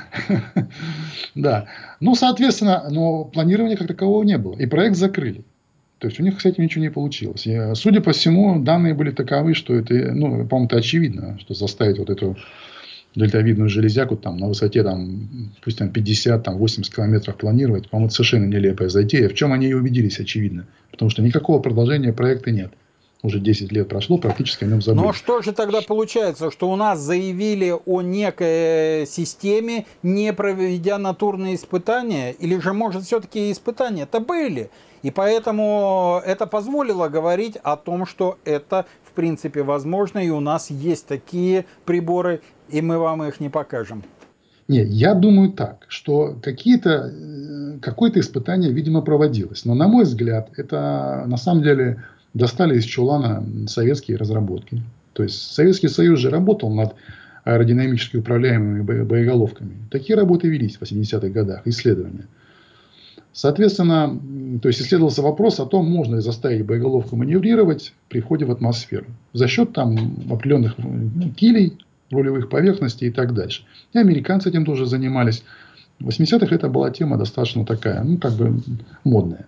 Да. Ну, соответственно, но планирования как такового не было. И проект закрыли. То есть, у них с этим ничего не получилось. И, судя по всему, данные были таковы, что это, ну, по-моему, это очевидно, что заставить вот эту дельтовидную железяку там, на высоте, там, пусть там 50-80 километров планировать, по-моему, это совершенно нелепая затея. В чем они и убедились, очевидно. Потому что никакого продолжения проекта нет. Уже 10 лет прошло, практически о нем забыли. Но что же тогда получается, что у нас заявили о некой системе, не проведя натурные испытания? Или же, может, все-таки испытания-то были? И поэтому это позволило говорить о том, что это, в принципе, возможно, и у нас есть такие приборы, и мы вам их не покажем. Нет, я думаю так, что какое-то испытание, видимо, проводилось. Но, на мой взгляд, это на самом деле достали из чулана советские разработки. То есть, Советский Союз же работал над аэродинамически управляемыми боеголовками. Такие работы велись в 80-х годах, исследования. Соответственно, то есть исследовался вопрос о том, можно ли заставить боеголовку маневрировать при входе в атмосферу. За счет там определенных килей, рулевых поверхностей и так дальше. И американцы этим тоже занимались. В 80-х это была тема достаточно такая, ну, как бы модная.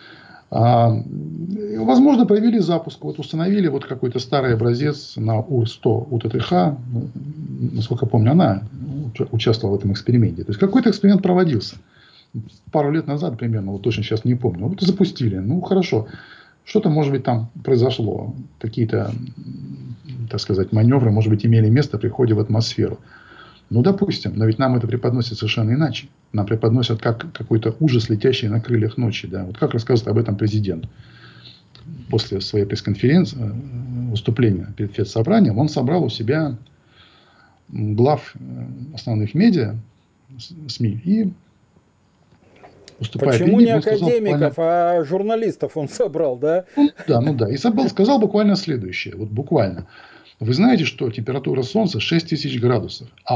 Возможно, провели запуск, вот установили вот какой-то старый образец на УР-100 УТТХ, насколько помню, она участвовала в этом эксперименте. То есть какой-то эксперимент проводился пару лет назад примерно, вот точно сейчас не помню. Вот запустили, ну хорошо, что-то может быть там произошло, какие-то, так сказать, маневры, может быть, имели место при входе в атмосферу. Ну, допустим, но ведь нам это преподносят совершенно иначе. Нам преподносят как какой-то ужас, летящий на крыльях ночи. Да? Вот как рассказывает об этом президент. После своей пресс-конференции, выступления перед Федсобранием, он собрал у себя глав основных медиа, СМИ, и выступая Почему перед ним, не академиков, а журналистов он собрал, да? Ну да. И сказал буквально следующее. Вот буквально. Вы знаете, что температура Солнца 6000 градусов, а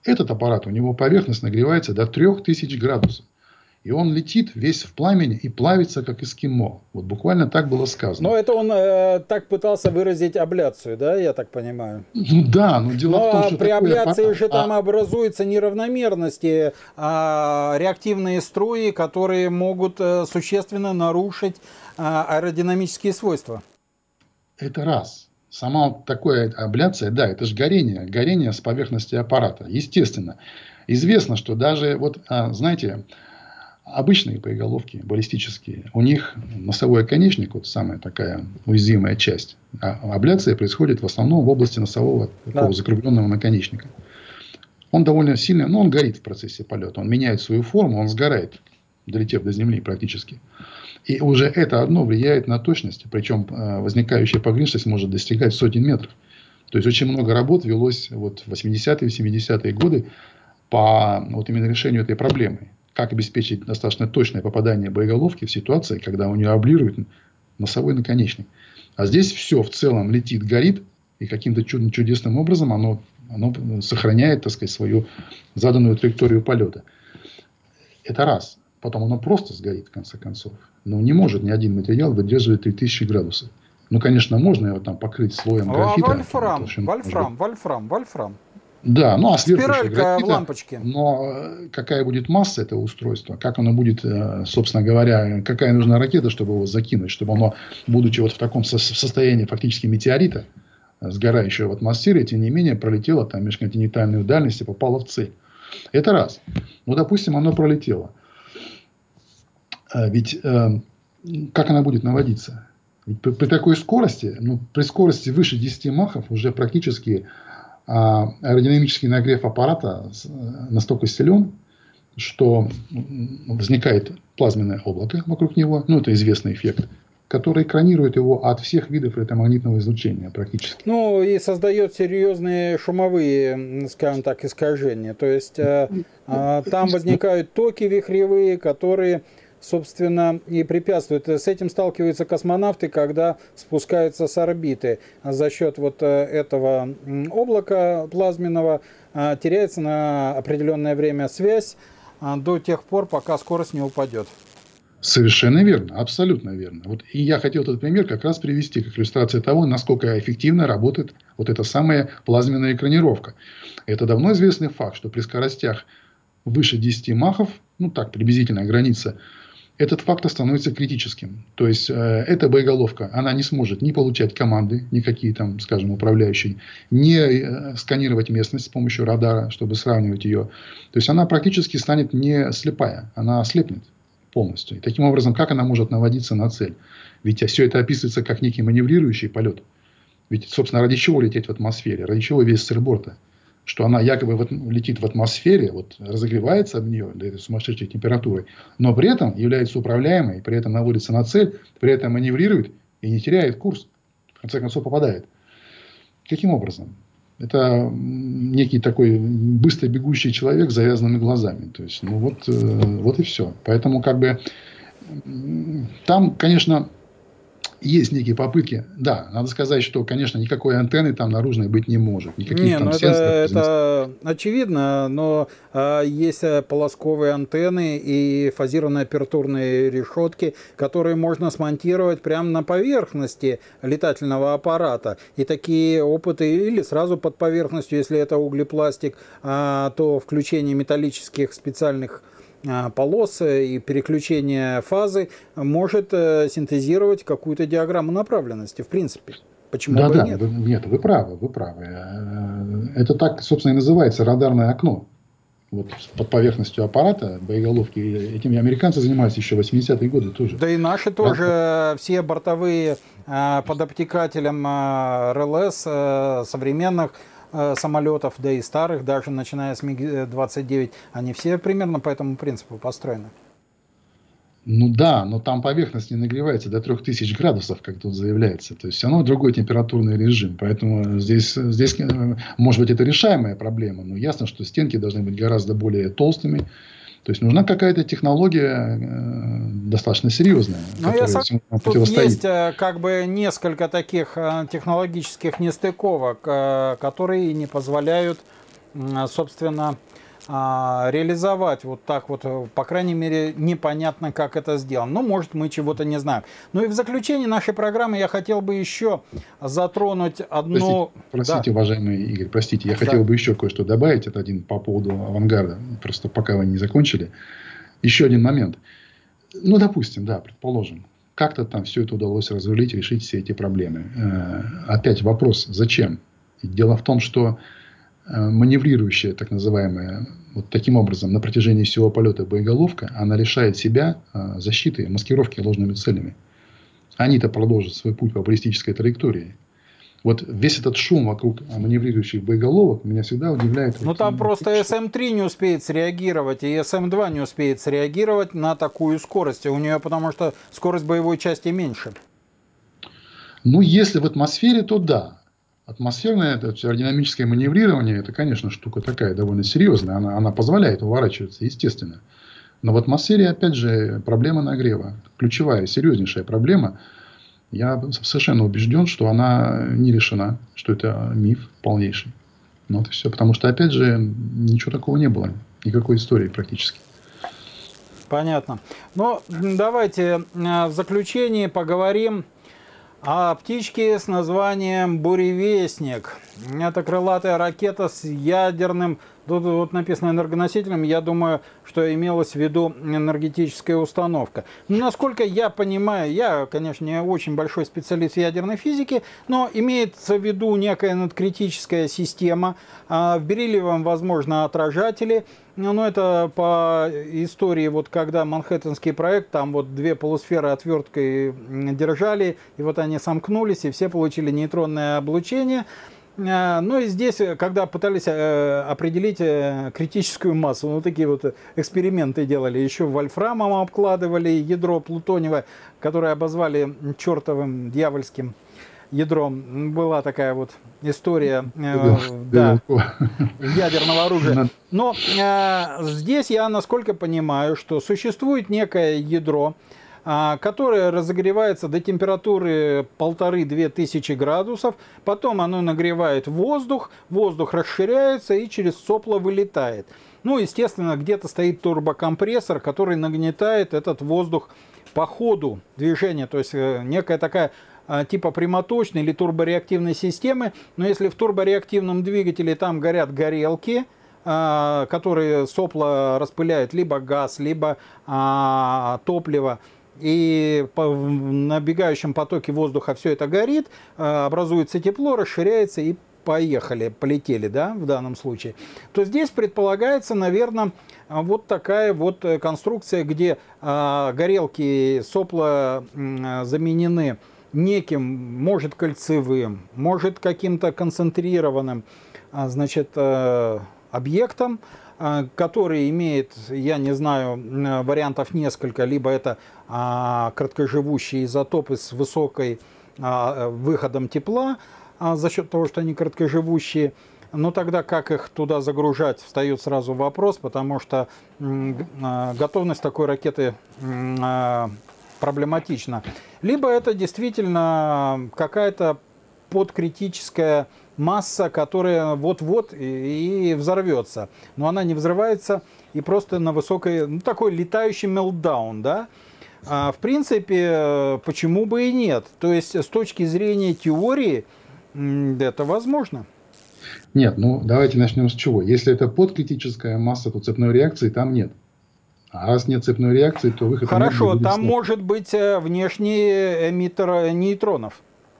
Этот аппарат, у него поверхность нагревается до 3000 градусов. И он летит весь в пламени и плавится, как эскимо. Вот буквально так было сказано. Но это он так пытался выразить абляцию, да, я так понимаю? Ну да, но дело в том, что при абляции аппарат, же там образуются неравномерности, реактивные струи, которые могут существенно нарушить аэродинамические свойства. Это раз. Сама такая абляция, да, это же горение. Горение с поверхности аппарата. Естественно. Известно, что даже, вот, знаете, обычные боеголовки, баллистические, у них носовой оконечник, вот самая такая уязвимая часть. А абляция происходит в основном в области носового такого закругленного наконечника. Он довольно сильно, но он горит в процессе полета. Он меняет свою форму, он сгорает, долетев до земли практически. И уже это одно влияет на точность. Причем возникающая погрешность может достигать сотен метров. То есть очень много работ велось вот в 80-е, 70-е годы по вот именно решению этой проблемы. Как обеспечить достаточно точное попадание боеголовки в ситуации, когда у нее облирует носовой наконечник. А здесь все в целом летит, горит, и каким-то чудесным образом оно сохраняет, так сказать, свою заданную траекторию полета. Это раз. Потом оно просто сгорит, в конце концов. Но не может ни один материал выдерживать 3000 градусов. Ну, конечно, можно его там покрыть слоем графита. Вольфрам. Да, ну а сверху спиралька в лампочке. Но какая будет масса этого устройства, как оно будет, собственно говоря, какая нужна ракета, чтобы его закинуть, чтобы оно, будучи вот в таком состоянии фактически метеорита, сгорающего в атмосфере, тем не менее пролетело там межконтинентальную дальность и попало в цель. Это раз. Ну, допустим, оно пролетело. Ведь как она будет наводиться? Ведь при такой скорости, ну, при скорости выше 10 махов уже практически аэродинамический нагрев аппарата настолько силен, что возникает плазменное облако вокруг него, ну, это известный эффект, который экранирует его от всех видов электромагнитного излучения практически. Ну, и создает серьезные шумовые, скажем так, искажения. То есть, там возникают токи вихревые, которые, собственно, и препятствуют. С этим сталкиваются космонавты, когда спускаются с орбиты. За счет вот этого облака плазменного теряется на определенное время связь до тех пор, пока скорость не упадет. Совершенно верно, абсолютно верно. Вот и я хотел этот пример как раз привести как иллюстрация того, насколько эффективно работает вот эта самая плазменная экранировка. Это давно известный факт, что при скоростях выше 10 махов, ну так, приблизительная граница, этот фактор становится критическим. То есть, эта боеголовка, она не сможет ни получать команды, никакие там, скажем, управляющие, не сканировать местность с помощью радара, чтобы сравнивать ее. То есть, она практически станет не слепая, она ослепнет полностью. И таким образом, как она может наводиться на цель? Ведь все это описывается как некий маневрирующий полет. Ведь, собственно, ради чего лететь в атмосфере? Ради чего весь сырборта? Что она якобы летит в атмосфере, вот, разогревается об нее до этой сумасшедшей температуры, но при этом является управляемой, при этом наводится на цель, при этом маневрирует и не теряет курс. В конце концов попадает. Каким образом? Это некий такой быстро бегущий человек с завязанными глазами. То есть, ну вот и все. Поэтому как бы там, конечно, есть некие попытки. Да, надо сказать, что, конечно, никакой антенны там наружной быть не может. Никаких там сенсоров. Это очевидно, но есть полосковые антенны и фазированно-апертурные решетки, которые можно смонтировать прямо на поверхности летательного аппарата. И такие опыты или сразу под поверхностью, если это углепластик, то включение металлических специальных полос и переключение фазы может синтезировать какую-то диаграмму направленности, в принципе. Почему бы нет? Нет, вы правы. Это так, собственно, и называется радарное окно. Вот под поверхностью аппарата, боеголовки. Этим американцы занимаются еще в 80-е годы тоже. Да и наши тоже, все бортовые под обтекателем РЛС современных самолетов, да и старых, даже начиная с МиГ-29, они все примерно по этому принципу построены. Ну да, но там поверхность не нагревается до 3000 градусов, как тут заявляется. То есть, все равно другой температурный режим. Поэтому здесь, может быть, это решаемая проблема, но ясно, что стенки должны быть гораздо более толстыми. То есть, нужна какая-то технология достаточно серьезная. Но я согласен, тут есть как бы несколько таких технологических нестыковок, которые не позволяют собственно, реализовать вот так вот, по крайней мере, непонятно, как это сделано. Ну, может, мы чего-то не знаем. Ну и в заключение нашей программы я хотел бы еще затронуть одну... Простите, уважаемый Игорь, простите, я хотел бы еще кое-что добавить. Это один по поводу авангарда, просто пока вы не закончили. Еще один момент. Ну, допустим, да, предположим, как-то там все это удалось разрулить, решить все эти проблемы. Опять вопрос, зачем? Дело в том, что маневрирующая, так называемая, вот таким образом, на протяжении всего полета боеголовка, она лишает себя защиты, маскировки ложными целями. Они-то продолжат свой путь по баллистической траектории. Вот весь этот шум вокруг маневрирующих боеголовок меня всегда удивляет. Ну, там просто СМ-3 не успеет среагировать, и СМ-2 не успеет среагировать на такую скорость. У нее потому что скорость боевой части меньше. Ну, если в атмосфере, то да. Атмосферное аэродинамическое маневрирование, это, конечно, штука такая довольно серьезная. Она позволяет уворачиваться, естественно. Но в атмосфере, опять же, проблема нагрева. Ключевая, серьезнейшая проблема. Я совершенно убежден, что она не решена, что это миф полнейший. Ну, вот и все. Потому что, опять же, ничего такого не было. Никакой истории практически. Понятно. Но давайте в заключении поговорим о птичке с названием «Буревестник». Это крылатая ракета с ядерным, тут вот написано энергоносителем, я думаю, что имелось в виду энергетическая установка. Но, насколько я понимаю, я, конечно, не очень большой специалист в ядерной физике, но имеется в виду некая надкритическая система, в бериллиевом, возможно, отражатели. Но это по истории, вот когда Манхэттенский проект, там вот две полусферы отверткой держали, и вот они сомкнулись, и все получили нейтронное облучение. Ну и здесь, когда пытались определить критическую массу, вот такие вот эксперименты делали, еще вольфрамом обкладывали ядро плутониевое, которое обозвали чертовым дьявольским ядром. Была такая вот история ядерного оружия. Но здесь я, насколько понимаю, что существует некое ядро, которое разогревается до температуры 1500–2000 градусов, потом оно нагревает воздух, воздух расширяется и через сопло вылетает. Ну, естественно, где-то стоит турбокомпрессор, который нагнетает этот воздух по ходу движения, то есть некая такая типа прямоточной или турбореактивной системы. Но если в турбореактивном двигателе там горят горелки, которые сопла распыляют либо газ, либо топливо, и в набегающем потоке воздуха все это горит, образуется тепло, расширяется и поехали, полетели, да, в данном случае, то здесь предполагается, наверное, вот такая вот конструкция, где горелки, сопла заменены неким, может, кольцевым, может, каким-то концентрированным, значит, объектом, который имеет, я не знаю, вариантов несколько, либо это краткоживущие изотопы с высокой выходом тепла за счет того, что они краткоживущие. Но тогда как их туда загружать, встает сразу вопрос, потому что готовность такой ракеты проблематична. Либо это действительно какая-то подкритическая масса, которая вот-вот и взорвется. Но она не взрывается и просто на высокой, ну, такой летающий мелтдаун, да? В принципе, почему бы и нет? То есть, с точки зрения теории, это возможно. Нет, ну давайте начнем с чего. Если это подкритическая масса, то цепной реакции там нет. А раз нет цепной реакции, то выход... Хорошо, там может быть внешний эмиттер нейтронов.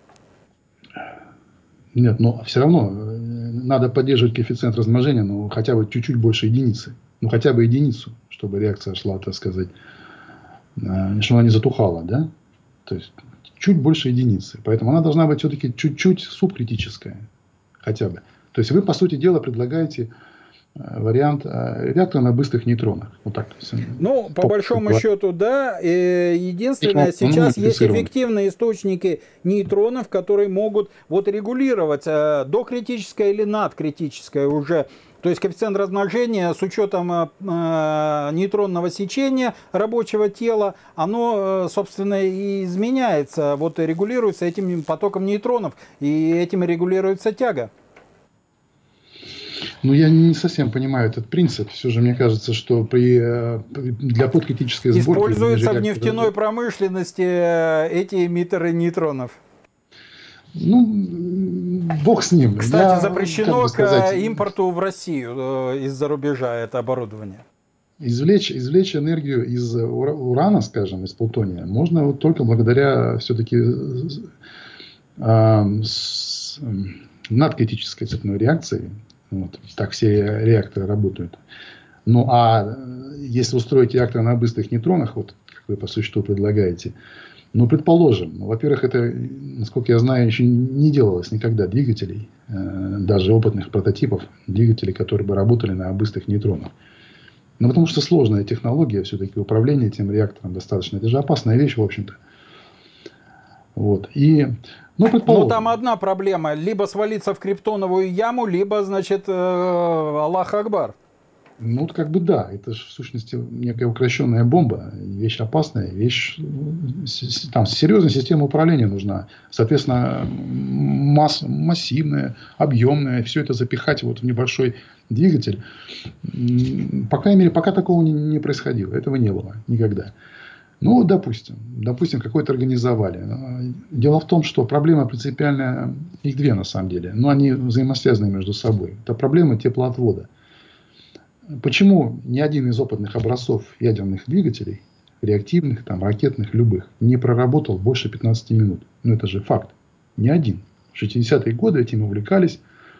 Нет, но все равно надо поддерживать коэффициент размножения, ну, хотя бы чуть-чуть больше единицы. Ну, хотя бы единицу, чтобы реакция шла, так сказать, чтобы она не затухала, да? То есть, чуть больше единицы. Поэтому она должна быть все-таки чуть-чуть субкритическая. Хотя бы. То есть, вы, по сути дела, предлагаете вариант реактора на быстрых нейтронах. Вот так. Ну, по большому счету, да. Единственное, сейчас есть эффективные источники нейтронов, которые могут вот регулировать докритическое или надкритическое уже. То есть коэффициент размножения с учетом нейтронного сечения рабочего тела, оно, собственно, и изменяется. Вот регулируется этим потоком нейтронов, и этим регулируется тяга. Ну, я не совсем понимаю этот принцип. Все же мне кажется, что для подкритической сборки... Используются в нефтяной промышленности эти эмиттеры нейтронов. Ну, бог с ним. Кстати, запрещено к импорту в Россию из-за рубежа это оборудование. Извлечь энергию из урана, скажем, из плутония, можно вот только благодаря все-таки надкритической цепной реакции. Вот, так все реакторы работают. Ну, а если устроить реактор на быстрых нейтронах, вот как вы по существу предлагаете, ну, предположим, во-первых, это, насколько я знаю, еще не делалось никогда двигателей, даже опытных прототипов двигателей, которые бы работали на быстрых нейтронах. Ну, потому что сложная технология, все-таки управление этим реактором достаточно. Это же опасная вещь, в общем-то. Вот. Ну, там одна проблема. Либо свалиться в криптоновую яму, либо, значит, Аллах Акбар. Ну, как бы да. Это же, в сущности, некая укращенная бомба. Вещь опасная. Вещь... Там серьезная система управления нужна. Соответственно, массивная, объемная. Все это запихать вот в небольшой двигатель. По крайней мере, пока такого не происходило. Этого не было никогда. Ну, допустим, какой-то организовали. Дело в том, что проблема принципиальная, их две на самом деле, но они взаимосвязаны между собой. Это проблема теплоотвода. Почему ни один из опытных образцов ядерных двигателей, реактивных, там, ракетных, любых, не проработал больше 15 минут? Ну, это же факт. Ни один. В 60-е годы этим увлекались.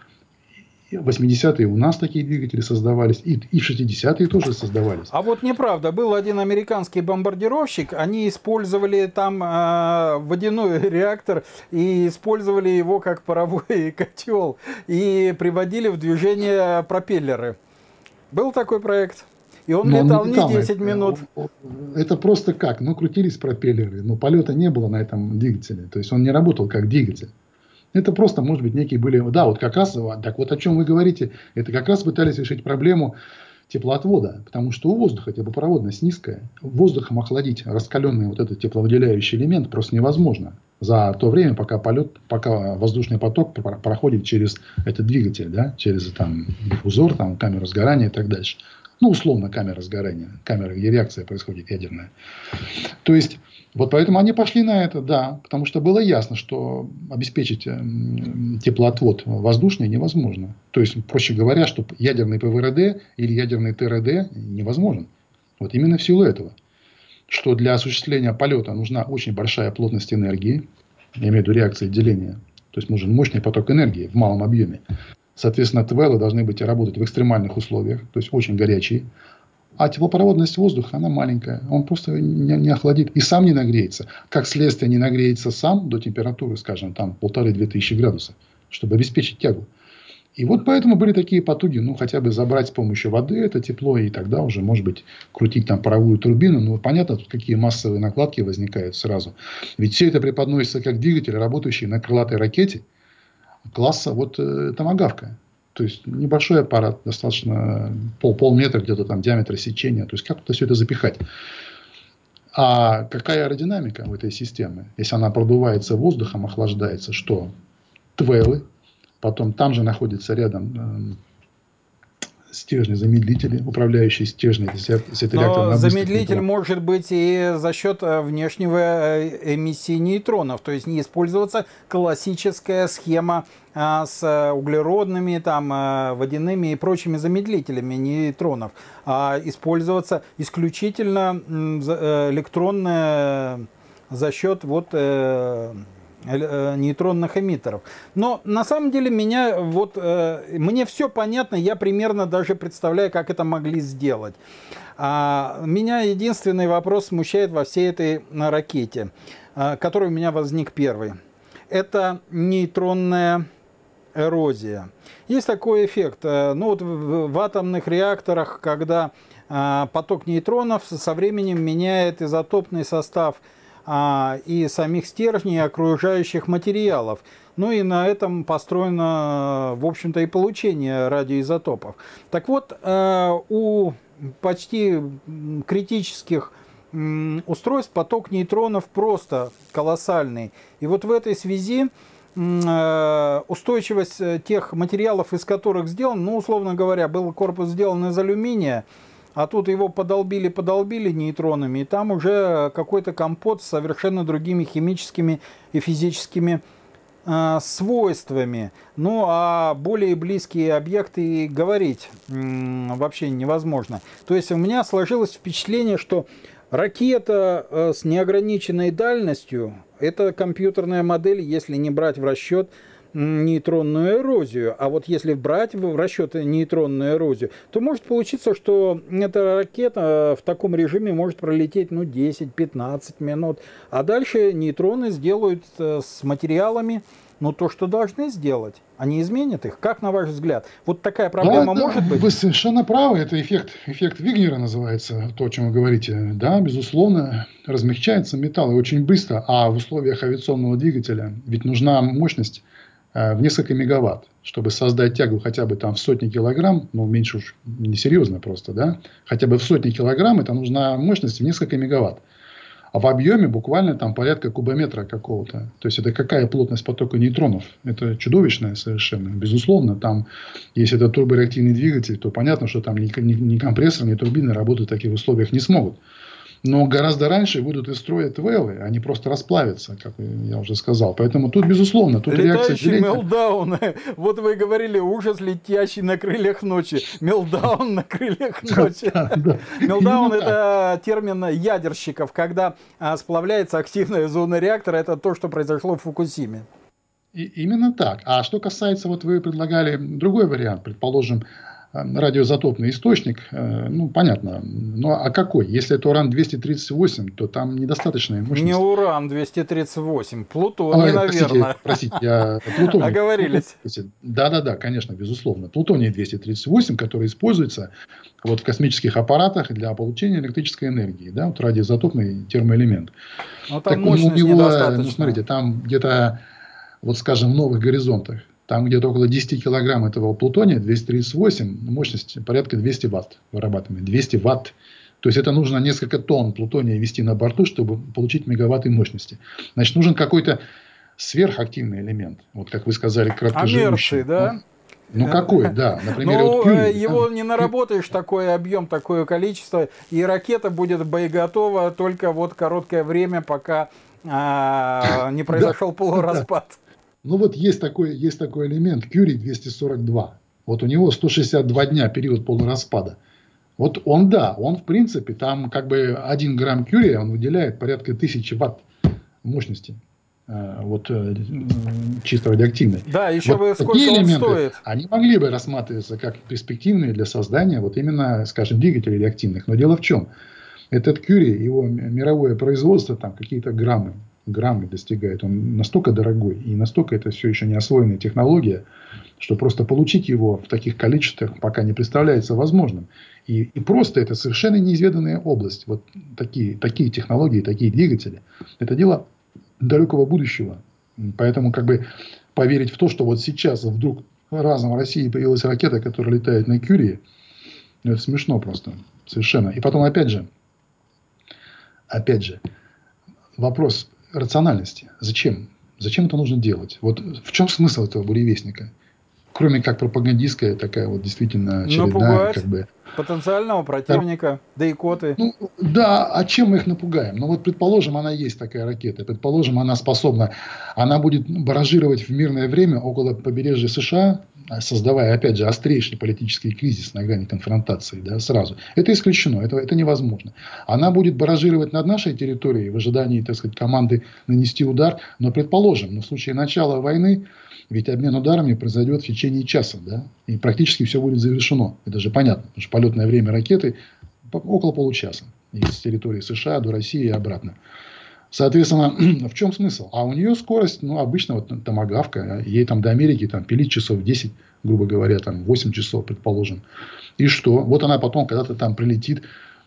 В 80-е у нас такие двигатели создавались, и в 60-е тоже создавались. А вот неправда. Был один американский бомбардировщик, они использовали там водяной реактор и использовали его как паровой котел и приводили в движение пропеллеры. Был такой проект. И он летал не 10 минут. Это просто как? Ну, крутились пропеллеры, но полета не было на этом двигателе. То есть он не работал как двигатель. Это просто, может быть, некие были... Да, вот как раз, так вот о чем вы говорите, это как раз пытались решить проблему теплоотвода, потому что у воздуха теплопроводность низкая. Воздухом охладить раскаленный вот этот тепловыделяющий элемент просто невозможно. За то время, пока воздушный поток проходит через этот двигатель, да, через там, диффузор, там, камеру сгорания и так дальше. Ну, условно, камера сгорания, камера, где реакция происходит ядерная. То есть, вот поэтому они пошли на это, да, потому что было ясно, что обеспечить теплоотвод воздушный невозможно. То есть, проще говоря, что ядерный ПВРД или ядерный ТРД невозможен. Вот именно в силу этого, что для осуществления полета нужна очень большая плотность энергии, я имею в виду реакции деления, то есть нужен мощный поток энергии в малом объеме. Соответственно, ТВЛы должны быть работать в экстремальных условиях, то есть очень горячие. А теплопроводность воздуха, она маленькая. Он просто не охладит и сам не нагреется. Как следствие, не нагреется сам до температуры, скажем, там 1500-2000 градусов, чтобы обеспечить тягу. И вот поэтому были такие потуги, ну, хотя бы забрать с помощью воды это тепло, и тогда уже, может быть, крутить там паровую турбину. Ну, понятно, тут какие массовые накладки возникают сразу. Ведь все это преподносится как двигатель, работающий на крылатой ракете класса вот томагавка. То есть небольшой аппарат, достаточно полметра где-то там диаметра сечения. То есть как туда все это запихать? А какая аэродинамика в этой системе? Если она продувается воздухом, охлаждается, что? ТВЛы. Потом там же находится рядом стержни-замедлители, управляющие стержни. Но замедлитель может быть и за счет внешнего эмиссии нейтронов. То есть не использоваться классическая схема с углеродными, там, водяными и прочими замедлителями нейтронов. А использоваться исключительно электронное за счет вот... нейтронных эмиттеров. Но на самом деле мне все понятно, я примерно даже представляю, как это могли сделать. Меня единственный вопрос смущает во всей этой ракете, который у меня возник первый. Это нейтронная эрозия. Есть такой эффект. Ну, вот в атомных реакторах, когда поток нейтронов со временем меняет изотопный состав и самих стержней, и окружающих материалов. Ну и на этом построено, в общем-то, и получение радиоизотопов. Так вот, у почти критических устройств поток нейтронов просто колоссальный. И вот в этой связи устойчивость тех материалов, из которых сделан, ну, условно говоря, был корпус сделан из алюминия, а тут его подолбили нейтронами, и там уже какой-то компот с совершенно другими химическими и физическими свойствами. Ну, а более близкие объекты говорить вообще невозможно. То есть у меня сложилось впечатление, что ракета с неограниченной дальностью – это компьютерная модель, если не брать в расчет нейтронную эрозию. А вот если брать в расчет нейтронную эрозию, то может получиться, что эта ракета в таком режиме может пролететь 10-15 минут. А дальше нейтроны сделают с материалами то, что должны сделать. Они изменят их. Как, на ваш взгляд? Вот такая проблема может быть? Вы совершенно правы. Это эффект Вигнера называется, то, о чем вы говорите. Да, безусловно, размягчается металл и очень быстро. А в условиях авиационного двигателя ведь нужна мощность в несколько мегаватт, чтобы создать тягу хотя бы там в сотни килограмм, меньше уж несерьезно просто, да, хотя бы в сотни килограмм, это нужна мощность в несколько мегаватт. А в объеме буквально там порядка кубометра какого-то. То есть это какая плотность потока нейтронов? Это чудовищная совершенно. Безусловно, там, если это турбореактивный двигатель, то понятно, что там ни компрессор, ни турбины работать в таких условиях не смогут. Но гораздо раньше выйдут из строя ТВЛы, они просто расплавятся, как я уже сказал. Поэтому тут, безусловно, тут летающие мелдауны. Вот вы говорили, ужас, летящий на крыльях ночи. Мелдаун на крыльях ночи. Мелдаун – это термин ядерщиков, когда сплавляется активная зона реактора. Это то, что произошло в Фукусиме. Именно так. А что касается, вот вы предлагали другой вариант, предположим, радиоизотопный источник, понятно. Но а какой? Если это уран-238, то там недостаточная мощность. Не уран-238, плутоний, наверное. Простите, я плутоний. Оговорились. Да, конечно, безусловно. Плутоний-238, который используется в космических аппаратах для получения электрической энергии. Да, радиоизотопный термоэлемент. Но там мощность недостаточно. Смотрите, там где-то, скажем, в новых горизонтах, там где-то около 10 килограмм этого плутония, 238, мощность порядка 200 ватт вырабатываемой. 200 ватт. То есть это нужно несколько тонн плутония вести на борту, чтобы получить мегаватты мощности. Значит, нужен какой-то сверхактивный элемент. Вот как вы сказали, краткоживущий. Да? Какой, да. Например, его не наработаешь, такой объем, такое количество, и ракета будет боеготова только короткое время, пока не произошел полураспад. Есть такой элемент, Кюри-242. Вот у него 162 дня период полураспада. Вот он в принципе, там 1 грамм Кюрия, он выделяет порядка 1000 ватт мощности. Чисто радиоактивной. Да, еще сколько он стоит? Они могли бы рассматриваться как перспективные для создания именно, скажем, двигателей реактивных. Но дело в чем? Этот Кюри, его мировое производство, там какие-то граммы достигает. Он настолько дорогой и настолько это все еще не освоенная технология, что просто получить его в таких количествах пока не представляется возможным. И просто это совершенно неизведанная область. Вот такие технологии, такие двигатели. Это дело далекого будущего. Поэтому поверить в то, что сейчас вдруг разом в России появилась ракета, которая летает на Кюрии, это смешно просто. Совершенно. И потом опять же, вопрос рациональности. Зачем? Зачем это нужно делать? В чем смысл этого буревестника? Кроме как пропагандистская такая действительно очередная... потенциального противника, да икоты. А чем мы их напугаем? Предположим, она есть такая ракета. Предположим, она способна... Она будет баражировать в мирное время около побережья США, создавая, опять же, острейший политический кризис на грани конфронтации, сразу. Это исключено, это невозможно. Она будет баражировать над нашей территорией в ожидании, команды нанести удар. Но, предположим, в случае начала войны, ведь обмен ударами произойдет в течение часа, и практически все будет завершено. Это же понятно, потому что полетное время ракеты около получаса из территории США до России и обратно. Соответственно, в чем смысл? А у нее скорость, обычного томагавка, ей до Америки пилить часов 10, грубо говоря, 8 часов, предположим. И что? Она потом когда-то прилетит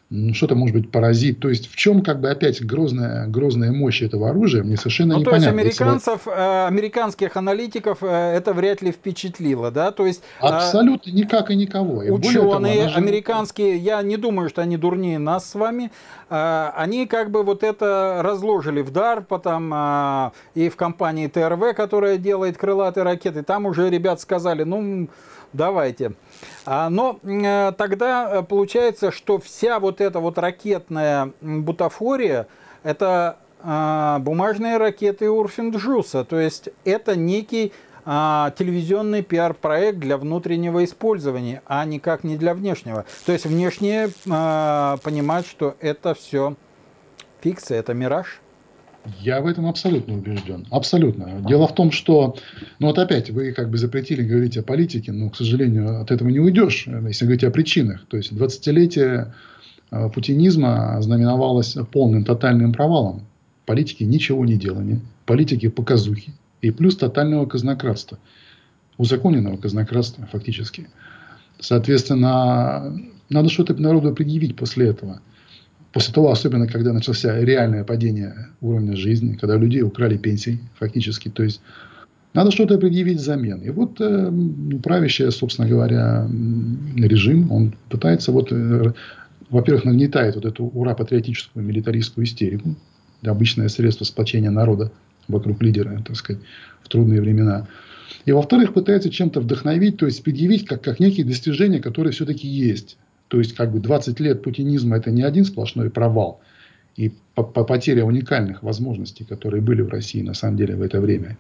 что-то может быть паразит. То есть в чем как бы опять грозная мощь этого оружия, мне совершенно ну, непонятно. то есть американских аналитиков это вряд ли впечатлило, да? То есть абсолютно никак и никого. И ученые американские, я не думаю, что они дурнее нас с вами, они как бы вот это разложили в DARPA там, и в компании ТРВ, которая делает крылатые ракеты, там уже ребят сказали, ну, давайте. Но тогда получается, что вся вот эта вот ракетная бутафория, это бумажные ракеты Урфин-Джуса. То есть это некий телевизионный пиар-проект для внутреннего использования, а никак не для внешнего. То есть внешние понимают, что это все фикция, это мираж. Я в этом абсолютно убежден. Абсолютно. Дело в том, что, ну вот опять, вы как бы запретили говорить о политике, но, к сожалению, от этого не уйдешь, если говорить о причинах. То есть 20-летие путинизма знаменовалось полным тотальным провалом. Политики ничего не делали, политики показухи и плюс тотального казнократства. Узаконенного казнократства фактически. Соответственно, надо что-то народу предъявить после этого. После того, особенно когда начался реальное падение уровня жизни, когда людей украли пенсии фактически. То есть надо что-то предъявить взамен. И вот правящий, собственно говоря, режим, он пытается, вот, во-первых, нагнетает вот эту ура-патриотическую милитаристскую истерику. Обычное средство сплочения народа вокруг лидера, так сказать, в трудные времена. И, во-вторых, пытается чем-то вдохновить, то есть предъявить как некие достижения, которые все-таки есть. То есть, как бы 20 лет путинизма – это не один сплошной провал и потеря уникальных возможностей, которые были в России на самом деле в это время.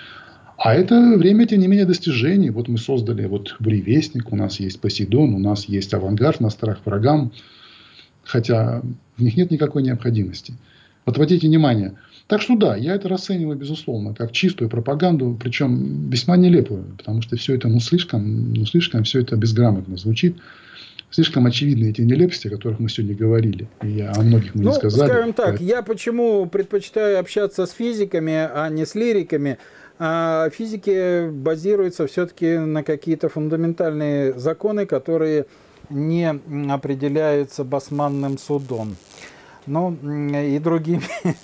А это время, тем не менее, достижений. Вот мы создали вот «Буревестник», у нас есть «Посейдон», у нас есть «Авангард» на страх врагам, хотя в них нет никакой необходимости. Вот обратите внимание. Так что да, я это расцениваю, безусловно, как чистую пропаганду, причем весьма нелепую, потому что все это слишком все это безграмотно звучит. Слишком очевидны эти нелепости, о которых мы сегодня говорили. И о многих мы не сказали. Скажем так, я почему предпочитаю общаться с физиками, а не с лириками. Физики базируются все-таки на какие-то фундаментальные законы, которые не определяются басманным судом. Ну, и другими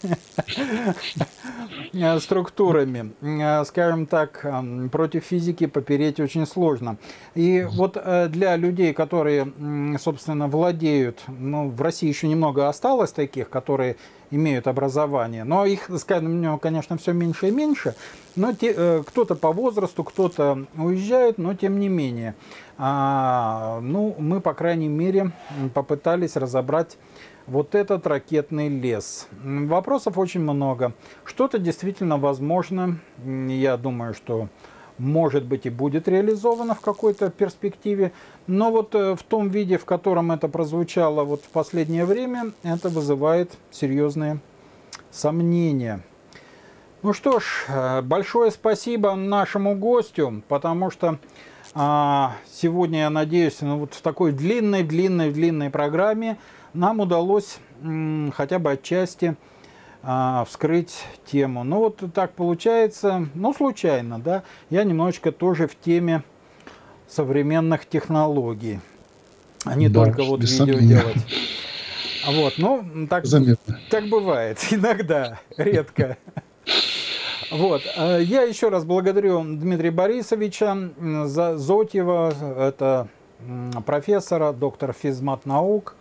структурами. Скажем так, против физики попереть очень сложно. И вот для людей, которые, собственно, владеют, ну, в России еще немного осталось таких, которые имеют образование, но их, скажем, конечно, все меньше и меньше, но кто-то по возрасту, кто-то уезжает, но тем не менее. Ну, мы, по крайней мере, попытались разобрать вот этот ракетный лес. Вопросов очень много. Что-то действительно возможно. Я думаю, что может быть и будет реализовано в какой-то перспективе. Но вот в том виде, в котором это прозвучало вот в последнее время, это вызывает серьезные сомнения. Ну что ж, большое спасибо нашему гостю, потому что сегодня, я надеюсь, вот в такой длинной программе нам удалось хотя бы отчасти вскрыть тему. Ну вот так получается, ну случайно, да, я немножечко тоже в теме современных технологий, а не только вот видео делать. Вот, ну так бывает, иногда, редко. Вот. Я еще раз благодарю Дмитрия Борисовича Зотьева, это профессора, доктор физмат-наук.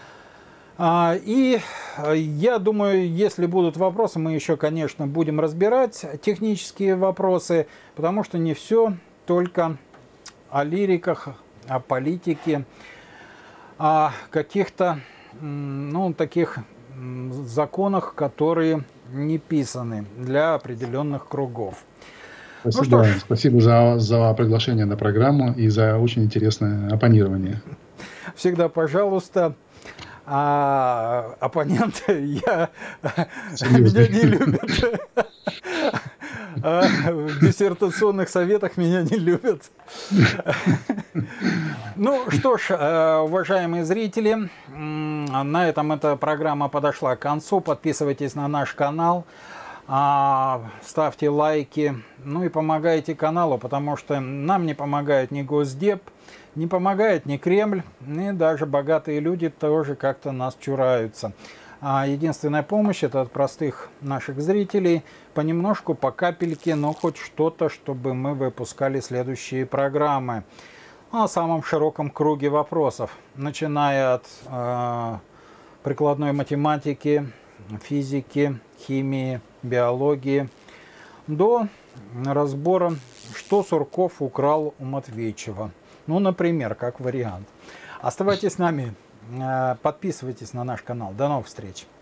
И я думаю, если будут вопросы, мы еще, конечно, будем разбирать технические вопросы, потому что не все только о лириках, о политике, о каких-то, ну, таких законах, которые не писаны для определенных кругов. Спасибо, ну, спасибо за приглашение на программу и за очень интересное оппонирование. Всегда, пожалуйста. А оппоненты меня не любят. В диссертационных советах меня не любят. Ну что ж, уважаемые зрители, на этом эта программа подошла к концу. Подписывайтесь на наш канал. ставьте лайки, ну и помогайте каналу, потому что нам не помогает ни Госдеп, не помогает ни Кремль, и даже богатые люди тоже как-то нас чураются. Единственная помощь — это от простых наших зрителей, понемножку, по капельке, но хоть что-то, чтобы мы выпускали следующие программы. О самом широком круге вопросов, начиная от прикладной математики, физики, химии, биологии, до разбора, что Сурков украл у Матвеичева. Ну, например, как вариант. Оставайтесь с нами, подписывайтесь на наш канал. До новых встреч!